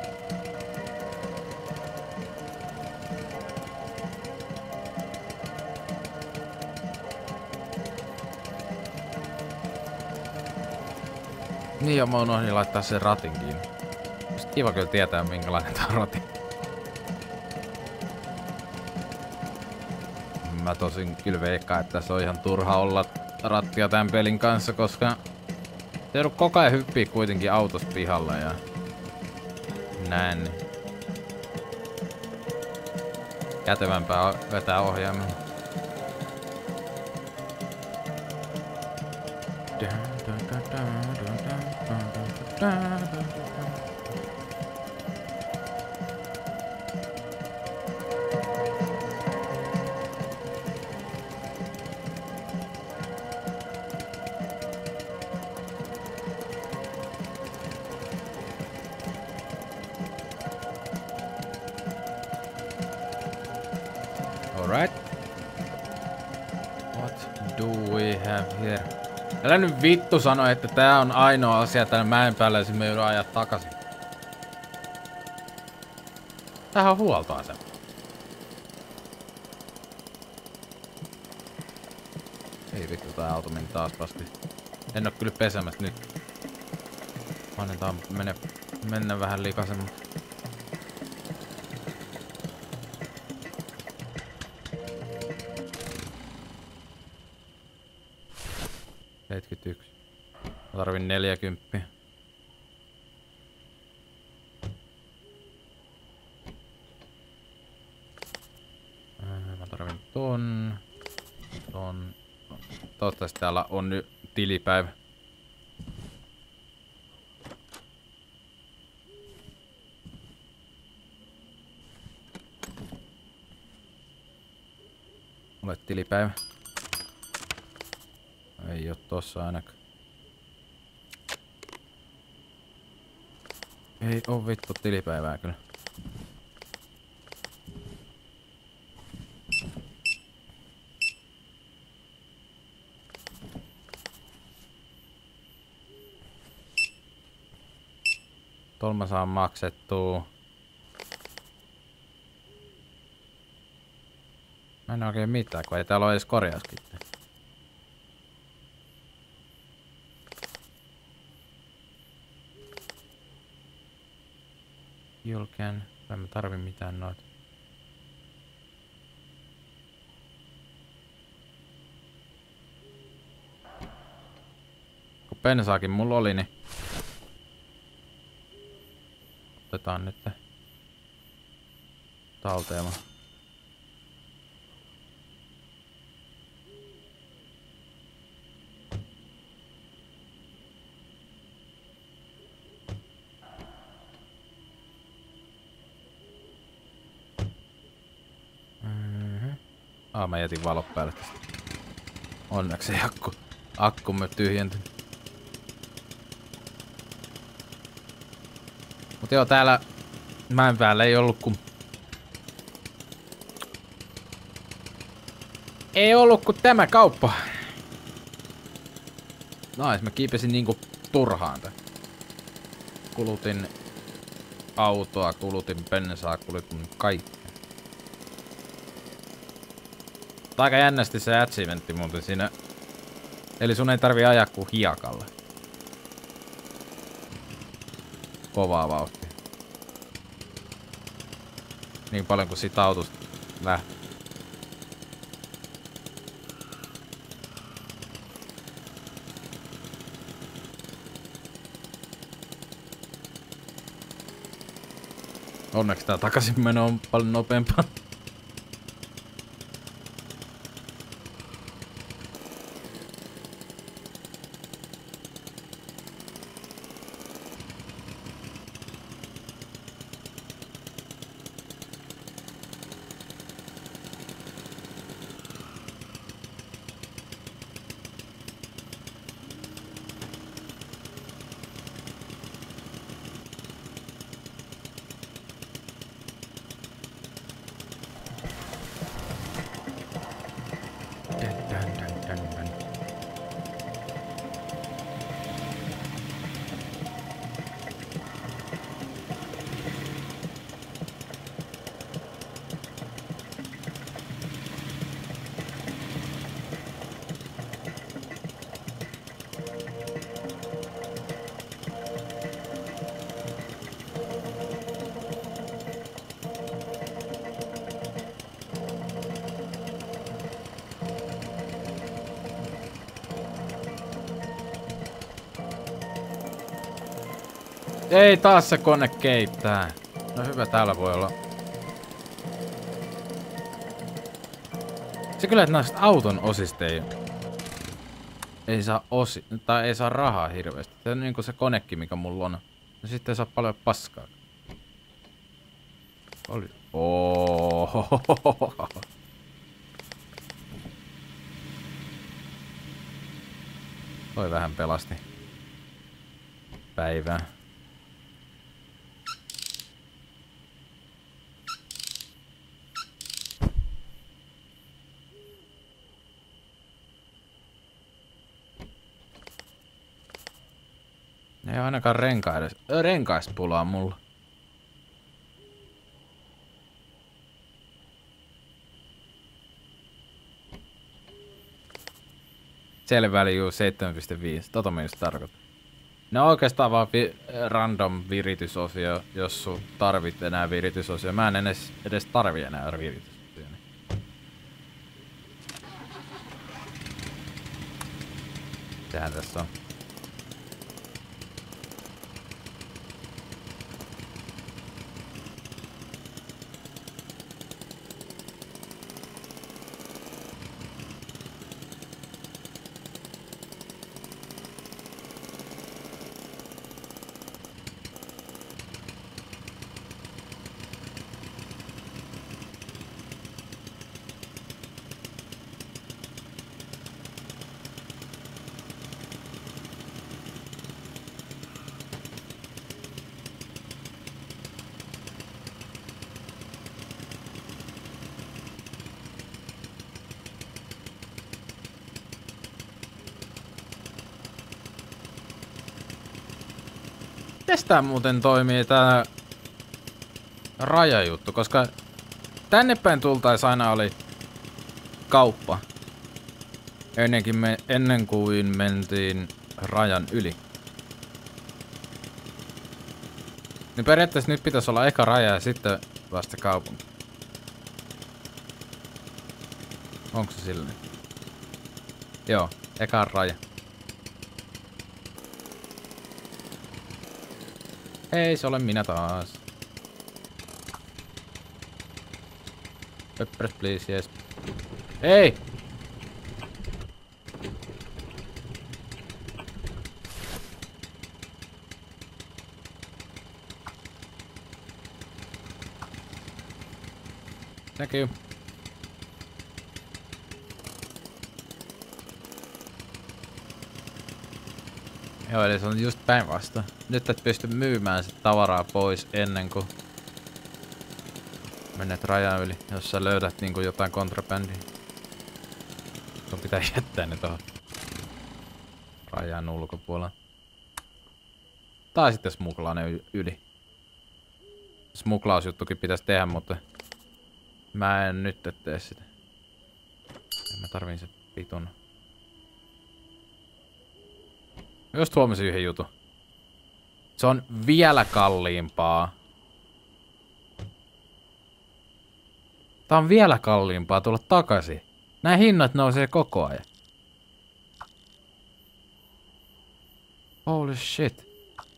Niin ja mä unohdin laittaa sen ratin kiinni. Olisi kiva kyllä tietää minkälainen tää rati. Mä tosin kyllä veikkaan, että se on ihan turha olla rattia tän pelin kanssa, koska se joudut koko ajan hyppii kuitenkin autosta pihalla ja näin. Niin. Kätevämpää vetää ohjaamme. Alright. What do we have here? Älä nyt vittu sano, että tää on ainoa asia täällä mäen päällä ja me joudun ajaa takaisin. Tämähän on huoltoasema. Ei vittu, tää auto meni taas vasti. En oo kyllä pesemässä nyt. Annetaan mennä vähän likasen. 71. Mä tarvin 40. Mä tarvin ton. Toivottavasti täällä on nyt tilipäivä. Mulle tilipäivä. Ei oo tossa ainakaan. Ei oo vittu tilipäivää kyllä. Tuolla mä saan maksettua. Mä en oikein mitään, kun ei täällä ole edes korjauskitteä. Julken. En mä tarvi mitään noita. Kun pensaakin mulla oli, niin otetaan nyt talteema. Mä jätin valot päälle tästä. Onneksi ei akku mä tyhjentynyt. Mut joo, täällä mäen päällä ei ollut kun... Ei ollut kun tämä kauppa. Nais, mä kiipesin niinku turhaan tän. Kulutin autoa, kulutin bensaa, kulutin kaikkea. Aika jännästi se achievementti muuten siinä. Eli sun ei tarvii ajaa kuin hiekalla. Kovaa vauhtia. Niin paljon kuin siitä autosta lähtee. Onneksi tää takaisin meno on paljon nopeampaa. Ei taas se kone keittää. No hyvä, täällä voi olla. Se kyllä, että näistä auton osista ei saa tai ei saa rahaa hirveästi. Se on niinku se konekin, mikä mulla on. No sitten ei saa paljon paskaa. Oli. Ohohohoho. Toi vähän pelasti päivää. Ei oo ainakaan renkaista pulaa mulla. Siellä value 7.5. Tota mä just tarkoitan. Ne on oikeastaan vaan random viritysosio, jos sun tarvit enää viritysosio. Mä en edes tarvi enää viritysosio. Sehän tässä on. Mites tää muuten toimii tää rajajuttu, koska tänne päin tultais aina oli kauppa ennen kuin mentiin rajan yli. Niin periaatteessa nyt pitäisi olla eka raja ja sitten vasta kaupunki. Onko se silleen? Joo, eka raja. Hei, se olen minä taas. Peppers, please, yes. Hei! Thank you. Joo, eli se on just päinvastoin. Nyt et pysty myymään sit tavaraa pois ennen kuin menet rajan yli, jos sä löydät niinku jotain kontrabändiä. Sun pitää jättää ne tohon rajan ulkopuolella. Tai sitten smuglaa ne yli. Smuglausjuttukin pitäisi tehdä, mutta mä en nyt tee sitä. Mä tarviin se pitun. Just huomasin yhden jutun. Se on vielä kalliimpaa. Tää on vielä kalliimpaa tulla takaisin. Nää hinnat nousee koko ajan. Holy shit.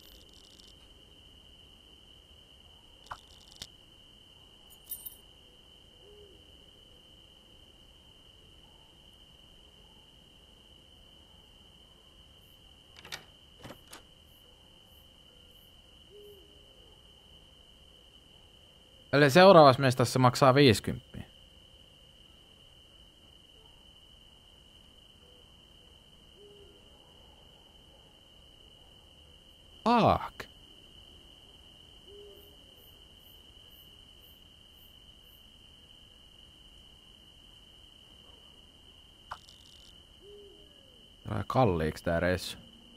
Eli seuraavassa mestassa se maksaa 50. Fuck. Vähän kalliiksi tää reissu.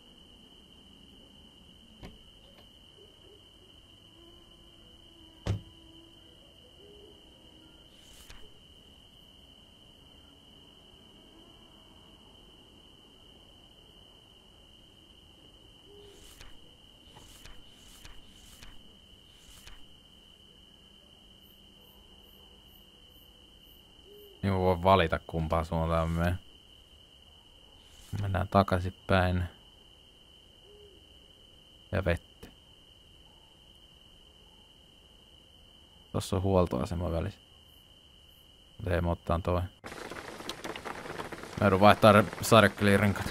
Niin mä voin valita kumpaan suuntaan me menen. Mennään takaisinpäin. Ja vettä. Tossa on huoltoasema välissä. Mutta hei, mä ottaan toi. Mä joudun vaihtaa sarjakkelirenkat.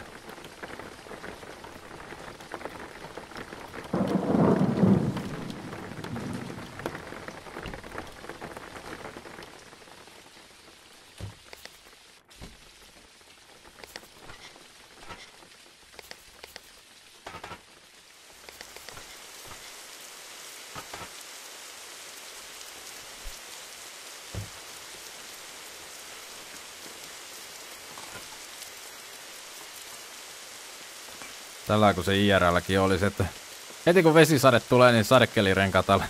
Tällä kun se IRL:kin oli se, että heti kun vesisade tulee, niin sadekelirenkaat alle.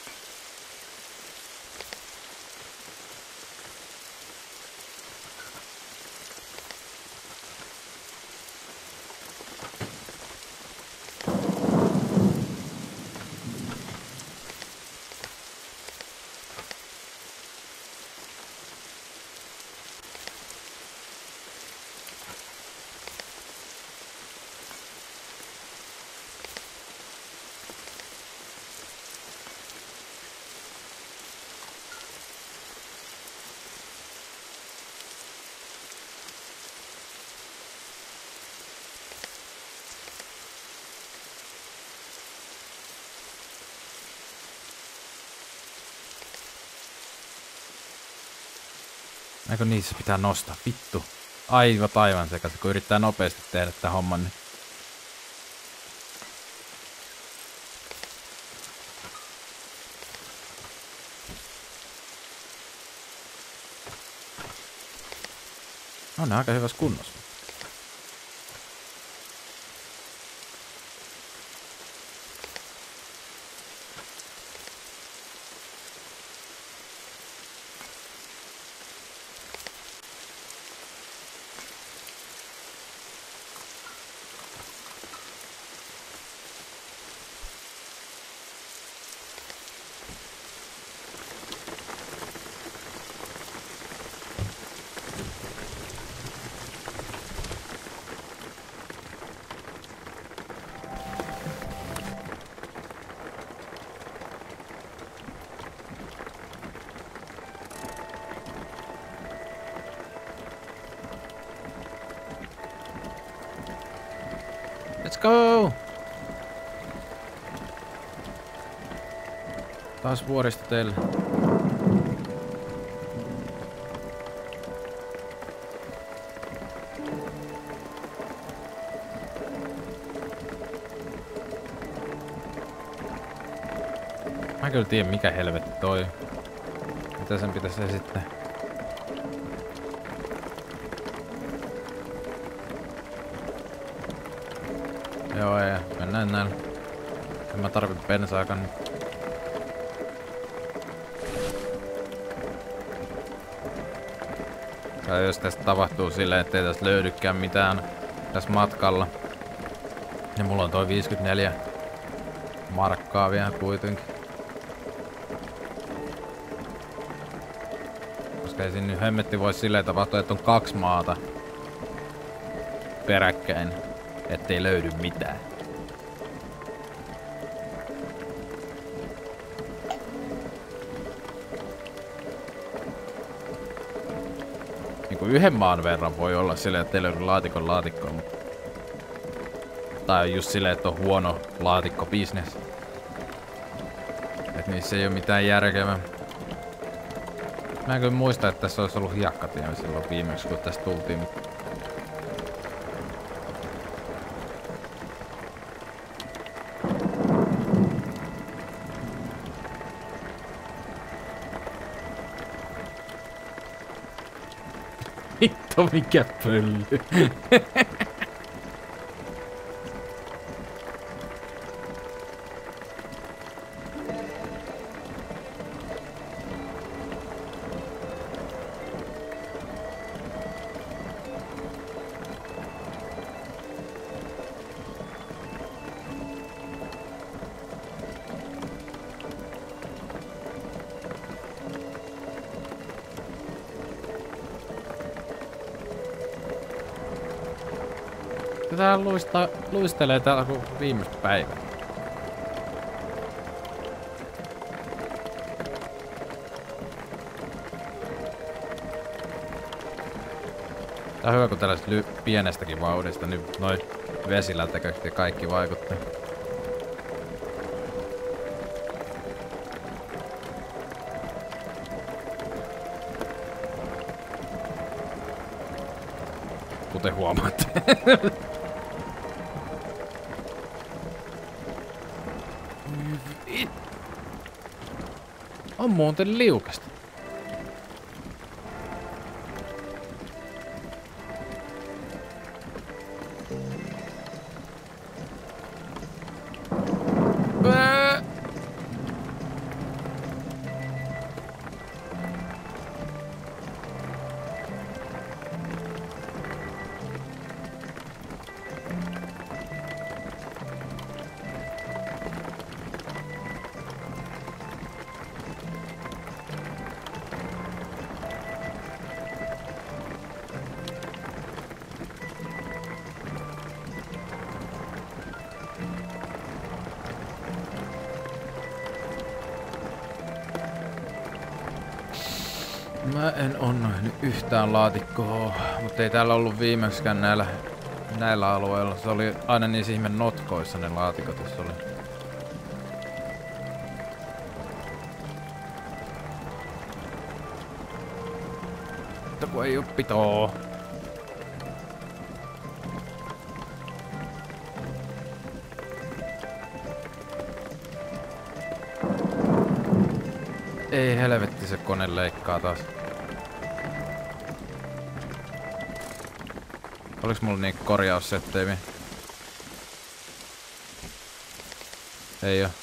Eikö niissä pitää nostaa? Vittu. Aivan sekaisin, kun yrittää nopeasti tehdä tämän homman. Niin. On ne aika hyvässä kunnossa. Let's go! Taas vuoristo teille. kyllä tiedä mikä helvetti toi. Mitä sen pitäisi esittää? Joo ei, mennään näin. En mä tarvitse bensaakaan nyt. Ja jos tästä tapahtuu silleen, ettei tästä löydykään mitään tässä matkalla. Ja mulla on toi 54 markkaa vielä kuitenkin. Koska ei siinä nyt hemmetti voi silleen tapahtua, että on 2 maata peräkkäin, ettei löydy mitään. Niinku yhden maan verran voi olla silleen, että ei löydy laatikkoa, mutta... Tai just silleen, että on huono laatikkobisnes. Et niissä ei oo mitään järkevää. Mä en kyllä muista, että tässä olisi ollut hiekkatie silloin viimeksi, kun tästä tultiin. Hitto mikä pölly. Tää luistelee täällä kuin viimeistä päivää. Tää on hyvä, kun tällaisesta pienestäkin vauhdista nyt noin vesilätäköt ja kaikki vaikuttaa. Kuten huomaatte. On muuten liukasta. Mä en onnoin yhtään laatikkoa, mutta ei täällä ollut viimeksikään näillä alueilla. Se oli aina niissä ihme notkoissa ne laatikot, jos oli. Mutta kun ei oo pitoo. Ei helvetti, se kone leikkaa taas. Oliks mulla niin korjaussetteimi? Ei oo.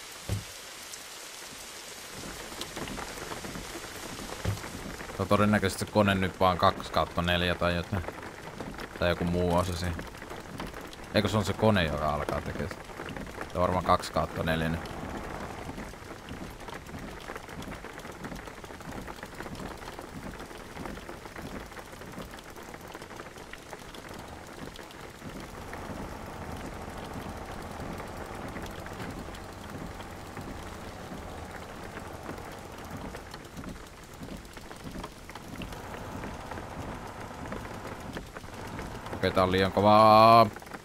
Se on todennäköisesti se kone nyt vaan 2/4 tai jotain. Tai joku muu osa siinä. Eikö se on se kone, joka alkaa tekee sitä? Se on varmaan 2/4 nyt. Okei, tää on liian kovaa.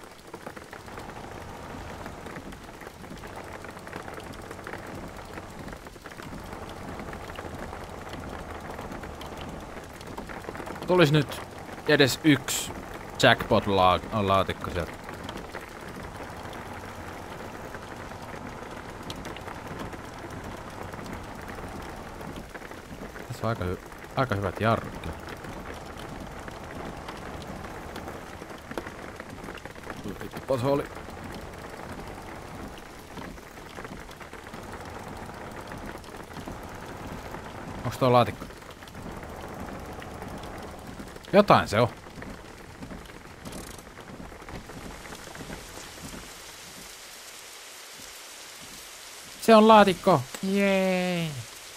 Tulis nyt edes yksi jackpot-laatikko sieltä. Tuossa on aika hyvät jarrut. Vittupa se oli. Onks tuo laatikko? Jotain se on. Se on laatikko! Jee!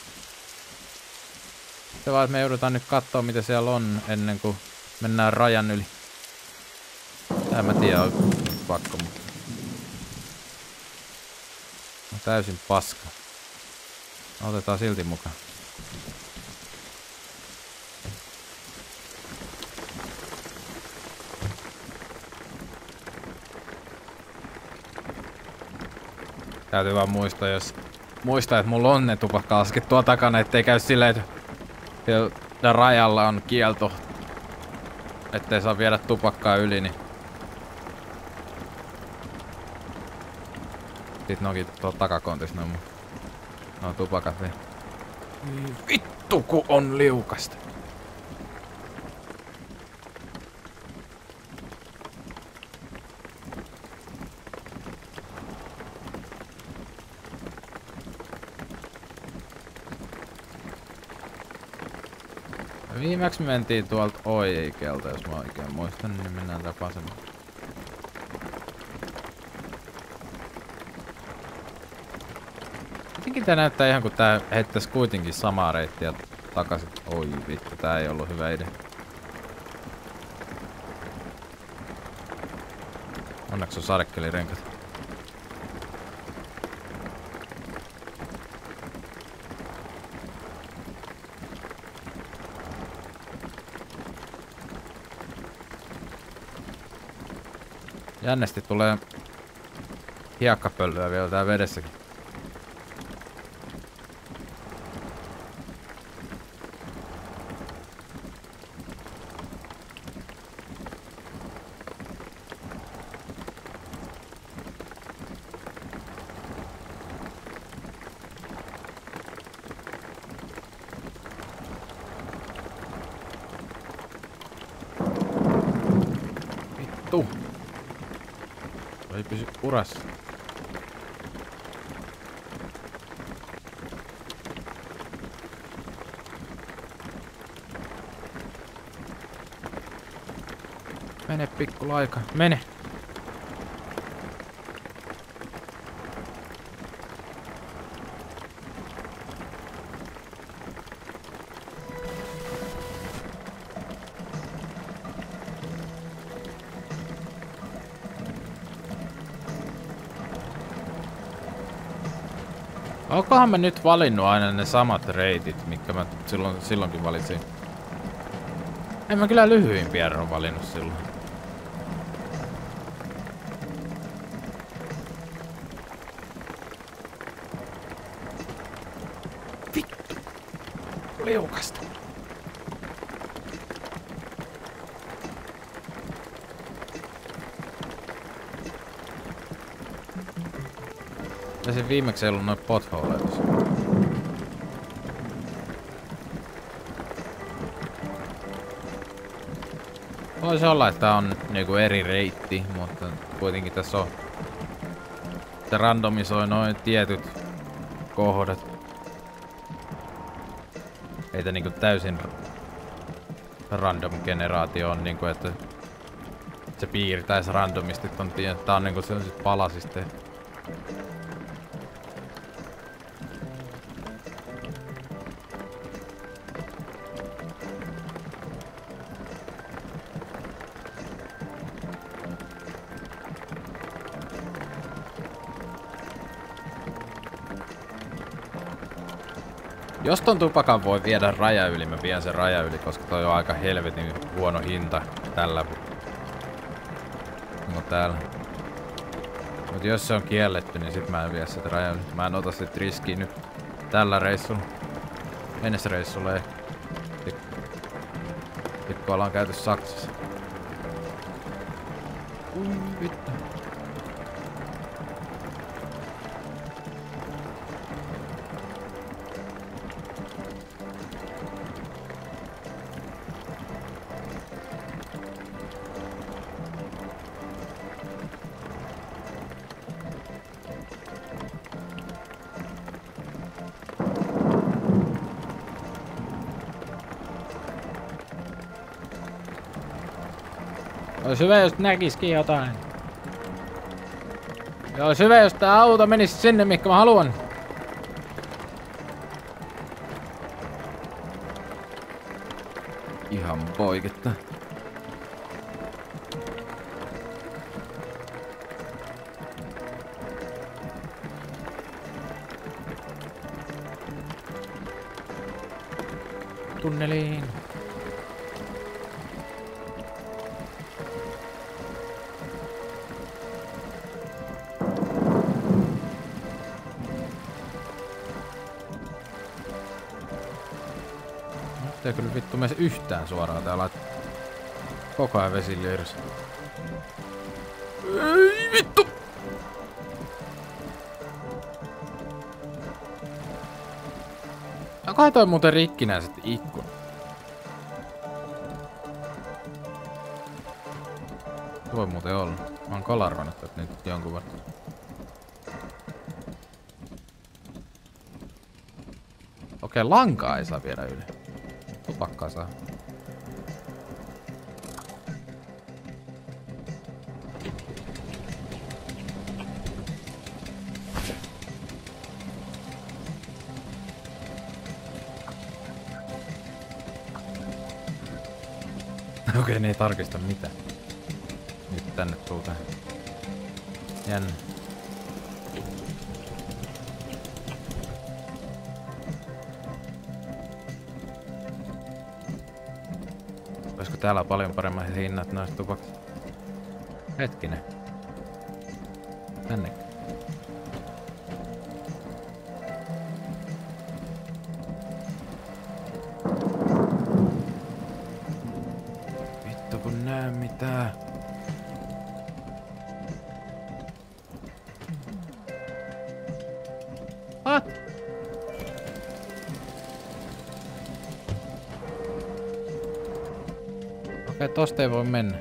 Se vaan, että me joudutaan nyt kattoo mitä siellä on ennen kuin mennään rajan yli. Tää mä tiedä, on pakko, mutta... on täysin paska. Otetaan silti mukaan. Täytyy vaan muistaa, että mulla on ne tupakka-asket tuolla takana, ettei käy silleen, että siellä rajalla on kielto, ettei saa viedä tupakkaa yli, niin... Sitten ne onkin tuolla takakontissa no tupakat vielä. Vittu kun on liukasta! Viimeksi me mentiin tuolta oikealta, jos mä oikein muistan, niin mennään tää vasemmalta. Jotenkin tää näyttää ihan kun tää heittäis kuitenkin samaa reittiä takaisin. Oi vittu, tää ei ollut hyvä idea. Onneksi on sadekelirenkat. Jännästi tulee hiekkapölyä vielä tää vedessäkin. Vittu! Ei pysy urassa. Mene pikku laika, mene! Onkohan mä nyt valinnut aina ne samat reitit, mitkä mä silloinkin valitsin? En mä kyllä lyhyimpiä ole valinnut silloin. Vittu! Liukasta! Ja se viimeksi ei ollut noin potholeja. Voisi olla, että tää on niinku eri reitti, mutta kuitenkin tässä on... Se randomisoi noin tietyt kohdat. Ei tää niinku täysin random generaatio on niinku, että se piirtäis randomisti ton tien. Tää on niinku sellaiset palasista. Jos ton tupakan voi viedä raja yli, mä vien sen raja yli, koska toi on aika helvetin huono hinta tällä. No täällä. Mut jos se on kielletty, niin sit mä en vie sitä raja yli. Mä en ota sit riskiä nyt tällä reissulla. Mennessä reissulla ei. Sitten ollaan käyty Saksassa. Vittu. Olisi hyvä, jos näkisikin jotain. Ja olisi hyvä, jos tää auto menisi sinne, mikä mä haluan. Ihan poiketta. Tunneliin. Ei kyllä vittu mene yhtään suoraan täällä. Koko ajan vesi lyödessä. Ei vittu! Kai toi muuten rikkinäiset ikkuna. Se voi muuten olla. Mä oon kolarvannut tätä nyt jonkun verran. Okei, lankaa ei saa viedä yli. Tupakkaa saa. Okei, ne ei tarkista mitään. Nyt tänne tulee. Jännä. Olisiko täällä paljon paremmat hinnat noista tupaksista? Hetkinen. Tänne. Vittu kun näe mitään. What? Okei, tosta ei voi mennä.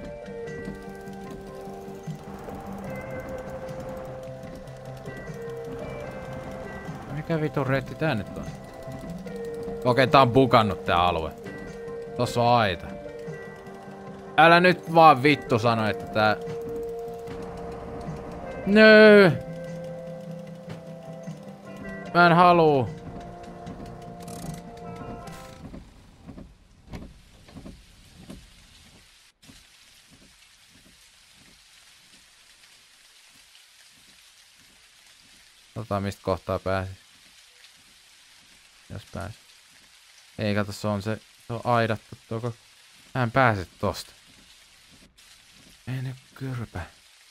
Mikä vitun reitti tää nyt on? Okei, tää on bugannut tää alue. Tossa on aita. Älä nyt vaan vittu sano, että tää... Nöö! Mä en haluu. Katsotaan mistä kohtaa pääsis. Jos pääsis. Ei kato, se on aidattu tuoko. Mä en pääse tosta. Ei nyt kyrpä.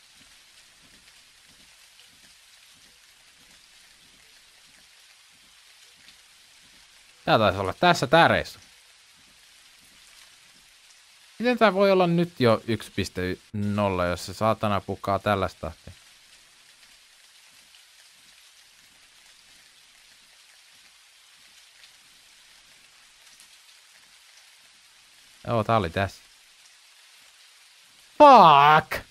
Tää taisi olla tässä tää reissu. Miten tää voi olla nyt jo 1.0, jos se saatana pukkaa tällaista tahtia? Joo, tää oli tässä. Fuck!